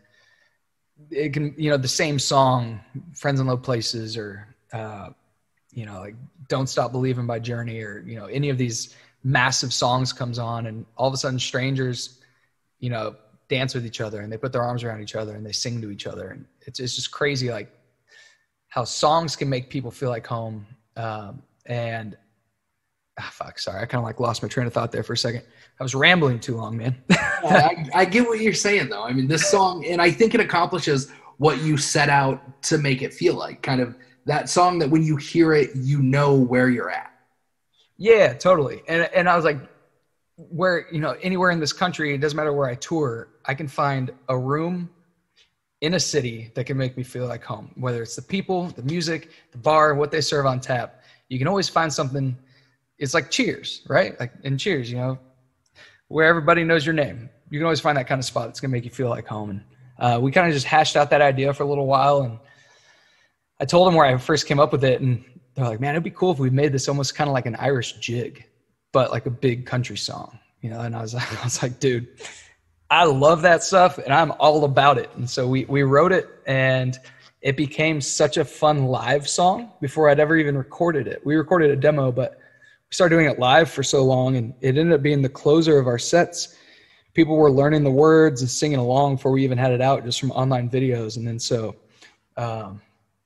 it can, you know, the same song, Friends in Low Places, or, uh, you know, like Don't Stop Believing by Journey, or, you know, any of these massive songs comes on, and all of a sudden strangers, you know, dance with each other and they put their arms around each other and they sing to each other. And it's, it's just crazy, like how songs can make people feel like home. Um, and ah, fuck, sorry. I kind of like lost my train of thought there for a second. I was rambling too long, man. I, I get what you're saying though. I mean, this song, and I think it accomplishes what you set out to make it feel like, kind of that song that when you hear it, you know where you're at. Yeah, totally. And, and I was like, where, you know, anywhere in this country, it doesn't matter where I tour, I can find a room in a city that can make me feel like home, whether it's the people, the music, the bar, what they serve on tap. You can always find something. It's like Cheers, right? Like in Cheers, you know, where everybody knows your name. You can always find that kind of spot that's going to make you feel like home. And uh, we kind of just hashed out that idea for a little while. And I told them where I first came up with it. And they're like, man, it'd be cool if we made this almost kind of like an Irish jig, but like a big country song, you know? And I was like, I was like, dude, I love that stuff and I'm all about it. And so we, we wrote it, and it became such a fun live song before I'd ever even recorded it. We recorded a demo, but we started doing it live for so long, and it ended up being the closer of our sets. People were learning the words and singing along before we even had it out, just from online videos. And then so um,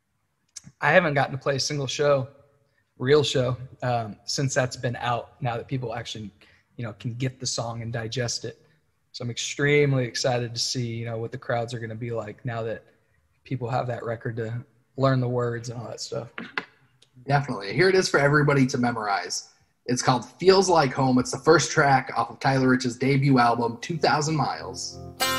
I haven't gotten to play a single show, real show, um, since that's been out, now that people actually, you know, can get the song and digest it. So I'm extremely excited to see, you know, what the crowds are going to be like now that people have that record to learn the words and all that stuff. Definitely. Here it is for everybody to memorize. It's called Feels Like Home. It's the first track off of Tyler Rich's debut album, two thousand miles.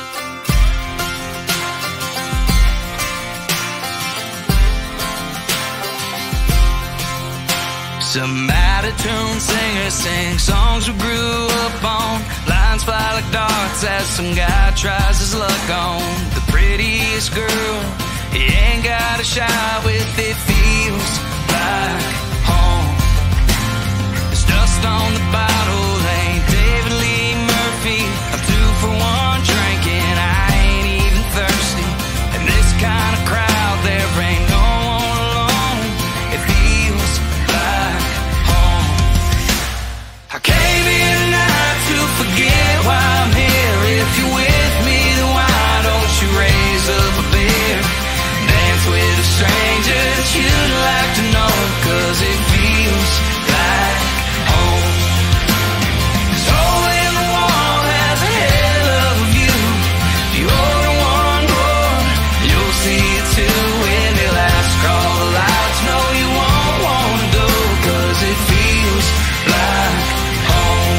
Some out-of-tune singers sing songs we grew up on. Lines fly like darts as some guy tries his luck on the prettiest girl. He ain't got a shot with it. Feels like home. There's dust on the bottle, ain't David Lee Murphy. I'm two for one drinking, I ain't even thirsty. In this kind of crowd, there ain't no one alone. It feels like home. I came here tonight to forget why I'm here. If you're with me, then why don't you raise up a beer? Dance with a stranger that you'd like to know, 'cause it feels like home. 'Cause hole in the wall has a hell of a view. If you order one more, you'll see it too. When they last crawl the lights, no, you won't want to go, 'cause it feels like home.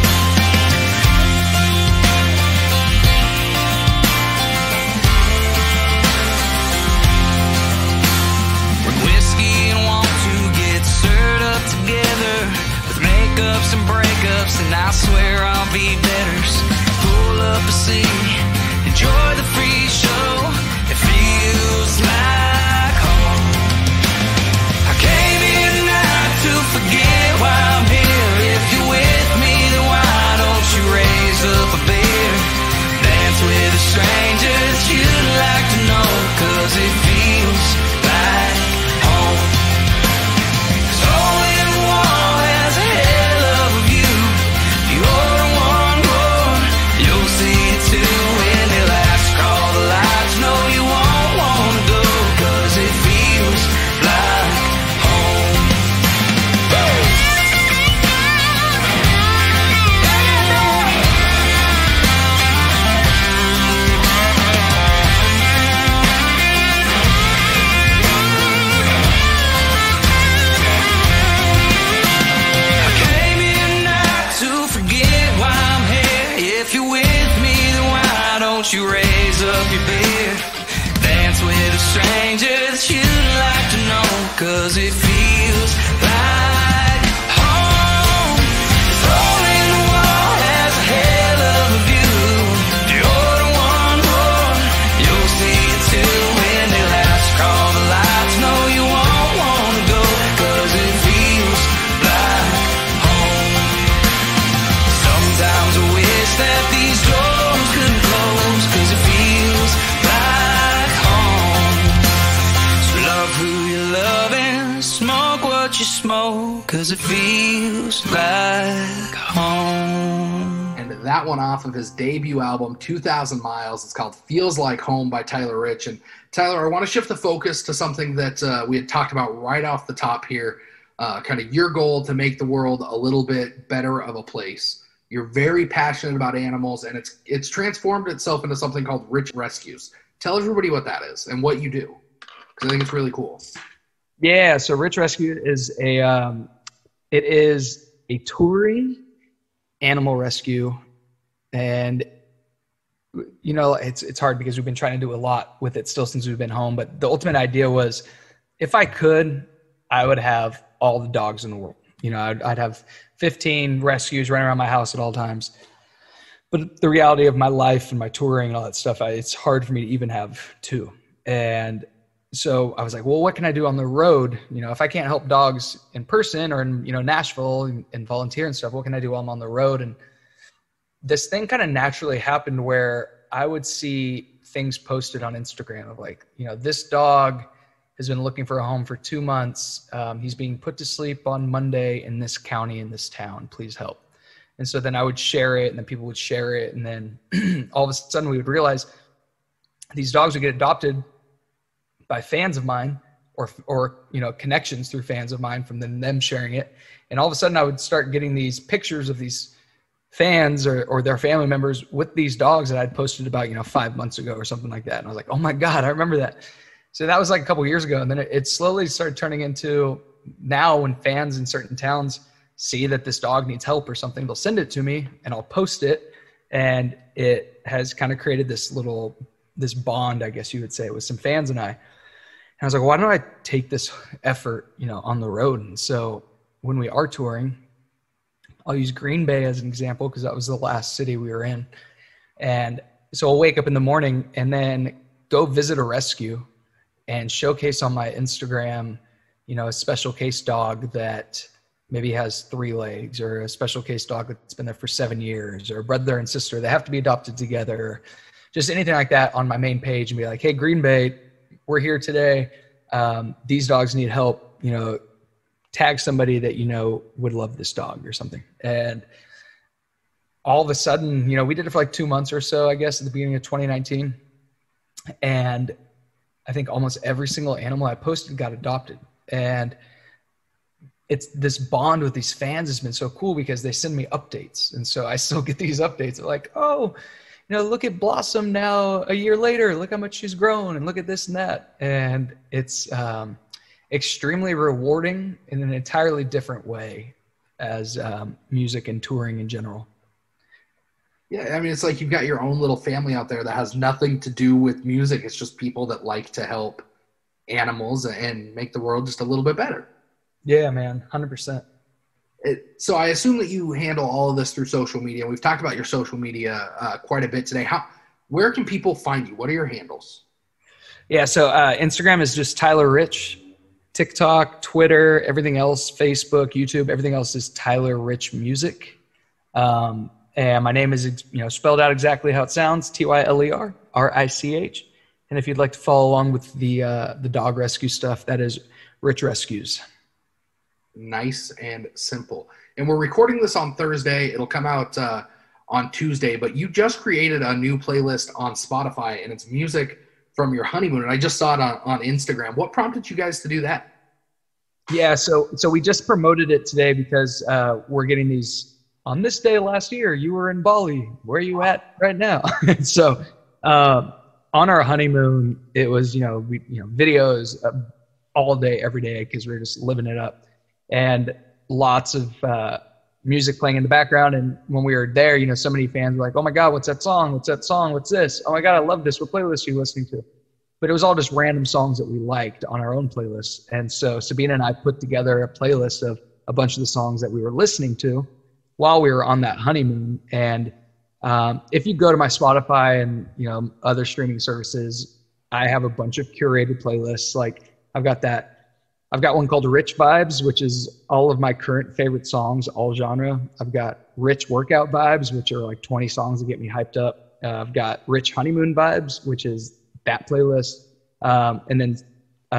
When whiskey and want to get stirred up together with makeups and breakups, and I swear I'll be betters. Pull up a seat, enjoy the free show. It feels like home. I came here tonight to forget why I'm here. If you're with me, then why don't you raise up a beer? Dance with a stranger that you'd like to know, 'cause it feels like home. 'Cause hole in the wall has a hell of a view. If you order one more, you'll see it too. smoke, cause it feels like home. And that one off of his debut album, two thousand miles. It's called Feels Like Home by Tyler Rich. And Tyler, I want to shift the focus to something that uh, we had talked about right off the top here, uh, kind of your goal to make the world a little bit better of a place. You're very passionate about animals, and it's it's transformed itself into something called Rich Rescues. Tell everybody what that is and what you do, because I think it's really cool. Yeah, so Rich Rescue is a um, it is a touring animal rescue, and you know it's it's hard because we've been trying to do a lot with it still since we've been home. But the ultimate idea was, if I could, I would have all the dogs in the world. You know, I'd, I'd have fifteen rescues running around my house at all times. But the reality of my life and my touring and all that stuff, I, it's hard for me to even have two. And so I was like, well, what can I do on the road? You know, if I can't help dogs in person or in, you know, Nashville and, and volunteer and stuff, what can I do while I'm on the road? And this thing kind of naturally happened where I would see things posted on Instagram of like, you know, this dog has been looking for a home for two months. Um, he's being put to sleep on Monday in this county, in this town. Please help. And so then I would share it, and then people would share it. And then all of a sudden we would realize these dogs would get adopted by fans of mine, or, or, you know, connections through fans of mine from them, them sharing it. And all of a sudden I would start getting these pictures of these fans or, or their family members with these dogs that I'd posted about, you know, five months ago or something like that. And I was like, oh my God, I remember that. So that was like a couple of years ago. And then it, it slowly started turning into now when fans in certain towns see that this dog needs help or something, they'll send it to me and I'll post it. And it has kind of created this little, this bond, I guess you would say, with some fans and I. And I was like, why don't I take this effort, you know, on the road? And so when we are touring, I'll use Green Bay as an example because that was the last city we were in. And so I'll wake up in the morning and then go visit a rescue and showcase on my Instagram, you know, a special case dog that maybe has three legs, or a special case dog that's been there for seven years, or a brother and sister, they have to be adopted together, or just anything like that on my main page, and be like, hey, Green Bay, we're here today. Um, these dogs need help, you know, tag somebody that, you know, would love this dog or something. And all of a sudden, you know, we did it for like two months or so, I guess, at the beginning of twenty nineteen. And I think almost every single animal I posted got adopted. And it's this bond with these fans has been so cool because they send me updates. And so I still get these updates. They're like, oh, you know, look at Blossom now a year later, look how much she's grown, and look at this and that. And it's um, extremely rewarding in an entirely different way as um, music and touring in general. Yeah, I mean, it's like you've got your own little family out there that has nothing to do with music. It's just people that like to help animals and make the world just a little bit better. Yeah, man, one hundred percent. It, so I assume that you handle all of this through social media. We've talked about your social media uh, quite a bit today. How, where can people find you? What are your handles? Yeah, so uh, Instagram is just Tyler Rich. TikTok, Twitter, everything else, Facebook, YouTube, everything else is Tyler Rich Music. Um, And my name is, you know, spelled out exactly how it sounds, T Y L E R R I C H. And if you'd like to follow along with the uh, the dog rescue stuff, that is Rich Rescues. Nice and simple. And we're recording this on Thursday. It'll come out uh, on Tuesday. But you just created a new playlist on Spotify, and it's music from your honeymoon. And I just saw it on, on Instagram. What prompted you guys to do that? Yeah, so so we just promoted it today because uh, we're getting these. On this day last year, you were in Bali. Where are you at right now? so um, on our honeymoon, it was, you know, we, you know, videos uh, all day, every day, because we were just living it up. And lots of uh, music playing in the background. And when we were there, you know, so many fans were like, oh my God, what's that song? What's that song? What's this? Oh my God, I love this. What playlist are you listening to? But it was all just random songs that we liked on our own playlist. And so Sabina and I put together a playlist of a bunch of the songs that we were listening to while we were on that honeymoon. And um, if you go to my Spotify and, you know, other streaming services, I have a bunch of curated playlists. Like I've got that, I've got one called Rich Vibes, which is all of my current favorite songs, all genre. I've got Rich Workout Vibes, which are like twenty songs that get me hyped up. Uh, I've got Rich Honeymoon Vibes, which is that playlist. Um, and then uh,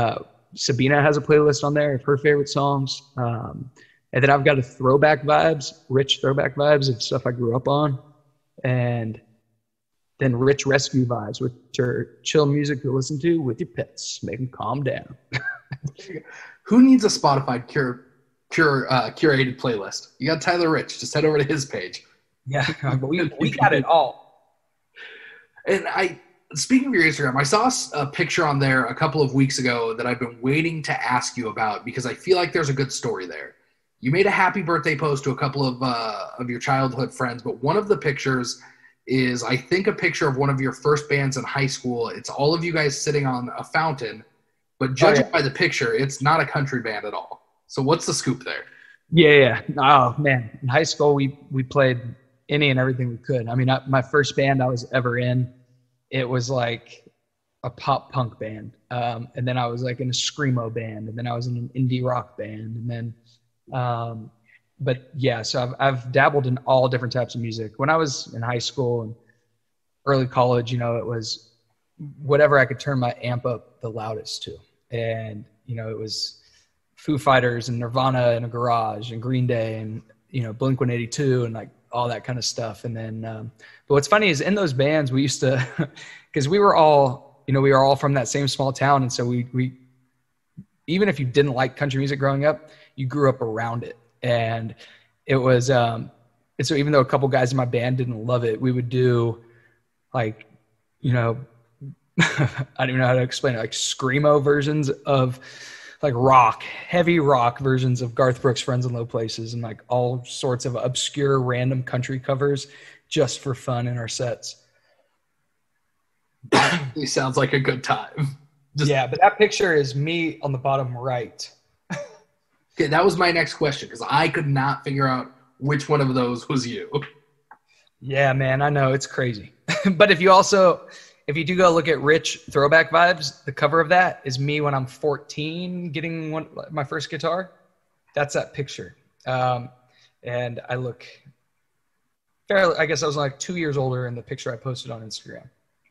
Sabina has a playlist on there of her favorite songs. Um, and then I've got a throwback vibes, rich throwback vibes of stuff I grew up on. And then rich rescue vibes, which are chill music to listen to with your pets. Make them calm down. Who needs a Spotify cure, cure, uh, curated playlist? You got Tyler Rich. Just head over to his page. Yeah, we, we got it all. And I, speaking of your Instagram, I saw a picture on there a couple of weeks ago that I've been waiting to ask you about because I feel like there's a good story there. You made a happy birthday post to a couple of uh, of your childhood friends, but one of the pictures is, I think, a picture of one of your first bands in high school. It's all of you guys sitting on a fountain, but judging oh, yeah. by the picture, it's not a country band at all. So what's the scoop there? Yeah, yeah. Oh, man. In high school, we we played any and everything we could. I mean, I, my first band I was ever in, it was like a pop punk band. Um, and then I was like in a screamo band. And then I was in an indie rock band. And then, um, but yeah, so I've, I've dabbled in all different types of music. When I was in high school and early college, you know, it was whatever I could turn my amp up the loudest to. And, you know, it was Foo Fighters and Nirvana in a garage and Green Day and, you know, Blink one eighty-two and like all that kind of stuff. And then, um, but what's funny is in those bands, we used to, because we were all, you know, we were all from that same small town. And so we, we, even if you didn't like country music growing up, you grew up around it. And it was, um, and so even though a couple guys in my band didn't love it, we would do like, you know, I don't even know how to explain it, like screamo versions of like rock, heavy rock versions of Garth Brooks' Friends in Low Places and like all sorts of obscure random country covers just for fun in our sets. It sounds like a good time. Just, yeah, but that picture is me on the bottom right. Okay, that was my next question because I could not figure out which one of those was you. Yeah, man, I know. It's crazy. But if you also... If you do go look at Rich Throwback Vibes, the cover of that is me when I'm fourteen getting one, my first guitar. That's that picture. Um, and I look fairly, I guess I was like two years older in the picture I posted on Instagram.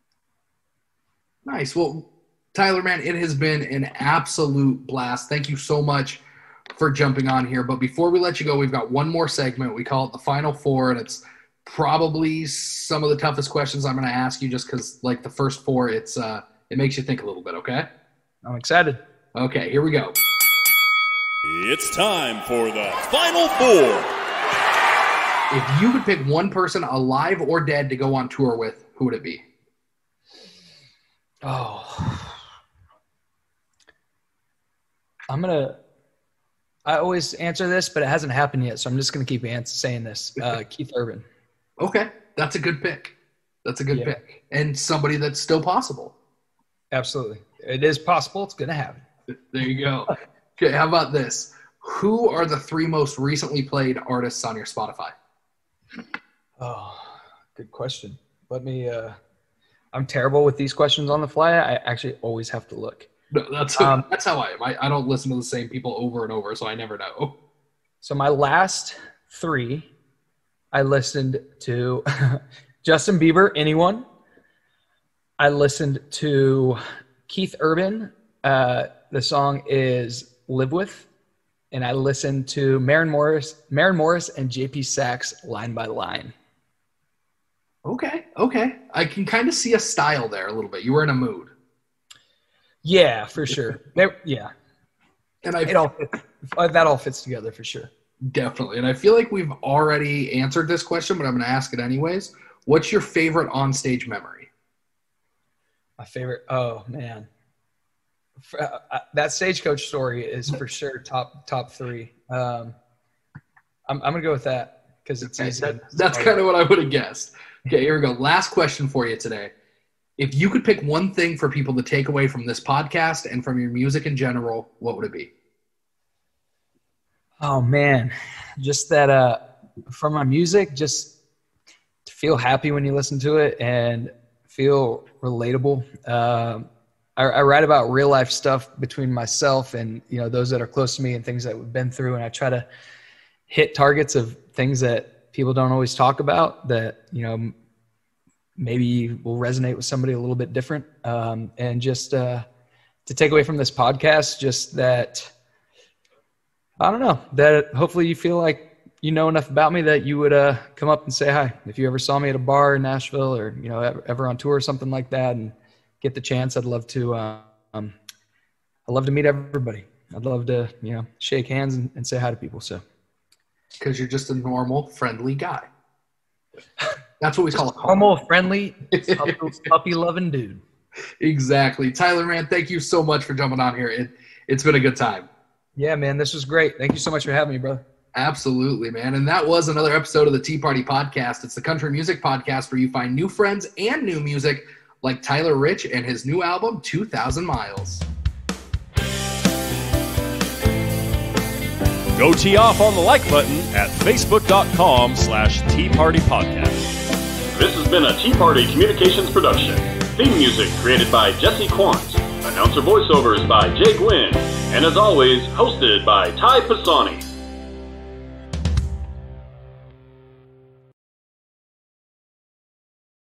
Nice. Well, Tyler, man, it has been an absolute blast. Thank you so much for jumping on here. But before we let you go, we've got one more segment. We call it the Final Four, and it's probably some of the toughest questions I'm going to ask you just because, like the first four, it's uh, it makes you think a little bit, okay? I'm excited. Okay, here we go. It's time for the Final Four. If you could pick one person, alive or dead, to go on tour with, who would it be? Oh. I'm going to – I always answer this, but it hasn't happened yet, so I'm just going to keep answer, saying this. Uh, Keith Urban. Okay, that's a good pick. That's a good yeah. pick. And somebody that's still possible. Absolutely. It is possible. It's going to happen. There you go. Okay, how about this? Who are the three most recently played artists on your Spotify? Oh, good question. Let me uh, – I'm terrible with these questions on the fly. I actually always have to look. No, that's, um, that's how I am. I, I don't listen to the same people over and over, so I never know. So my last three – I listened to Justin Bieber, Anyone. I listened to Keith Urban. Uh, the song is Live With. And I listened to Maren Morris, Maren Morris and J P Sachs, Line by Line. Okay, okay. I can kind of see a style there a little bit. You were in a mood. Yeah, for sure. Yeah. And I it all fits, that all fits together for sure. Definitely. And I feel like we've already answered this question, but I'm going to ask it anyways. What's your favorite onstage memory? My favorite? Oh, man. For, uh, that Stagecoach story is for sure top top three. Um, I'm, I'm going to go with that because it's okay, easy. That, that's kind of what I would have guessed. Okay, here we go. Last question for you today. If you could pick one thing for people to take away from this podcast and from your music in general, what would it be? Oh, man, just that uh, from my music, just to feel happy when you listen to it and feel relatable. Uh, I, I write about real life stuff between myself and, you know, those that are close to me and things that we've been through. And I try to hit targets of things that people don't always talk about that, you know, maybe will resonate with somebody a little bit different. Um, and just uh, to take away from this podcast, just that, I don't know, that hopefully you feel like you know enough about me that you would uh, come up and say hi. If you ever saw me at a bar in Nashville or, you know, ever, ever on tour or something like that and get the chance, I'd love to, uh, um, I'd love to meet everybody. I'd love to, you know, shake hands and, and say hi to people. So, because you're just a normal, friendly guy. That's what we call a normal, friendly, puppy, puppy loving dude. Exactly. Tyler, man, thank you so much for jumping on here. It, it's been a good time. Yeah, man, this was great. Thank you so much for having me, brother. Absolutely, man. And that was another episode of the Tea Party Podcast. It's the country music podcast where you find new friends and new music like Tyler Rich and his new album, two thousand miles. Go tee off on the like button at facebook.com slash Tea Party Podcast. This has been a Tea Party Communications production. Theme music created by Jesse Quant. Announcer voiceovers by Jay Gwynn. And as always, hosted by Ty Pisani.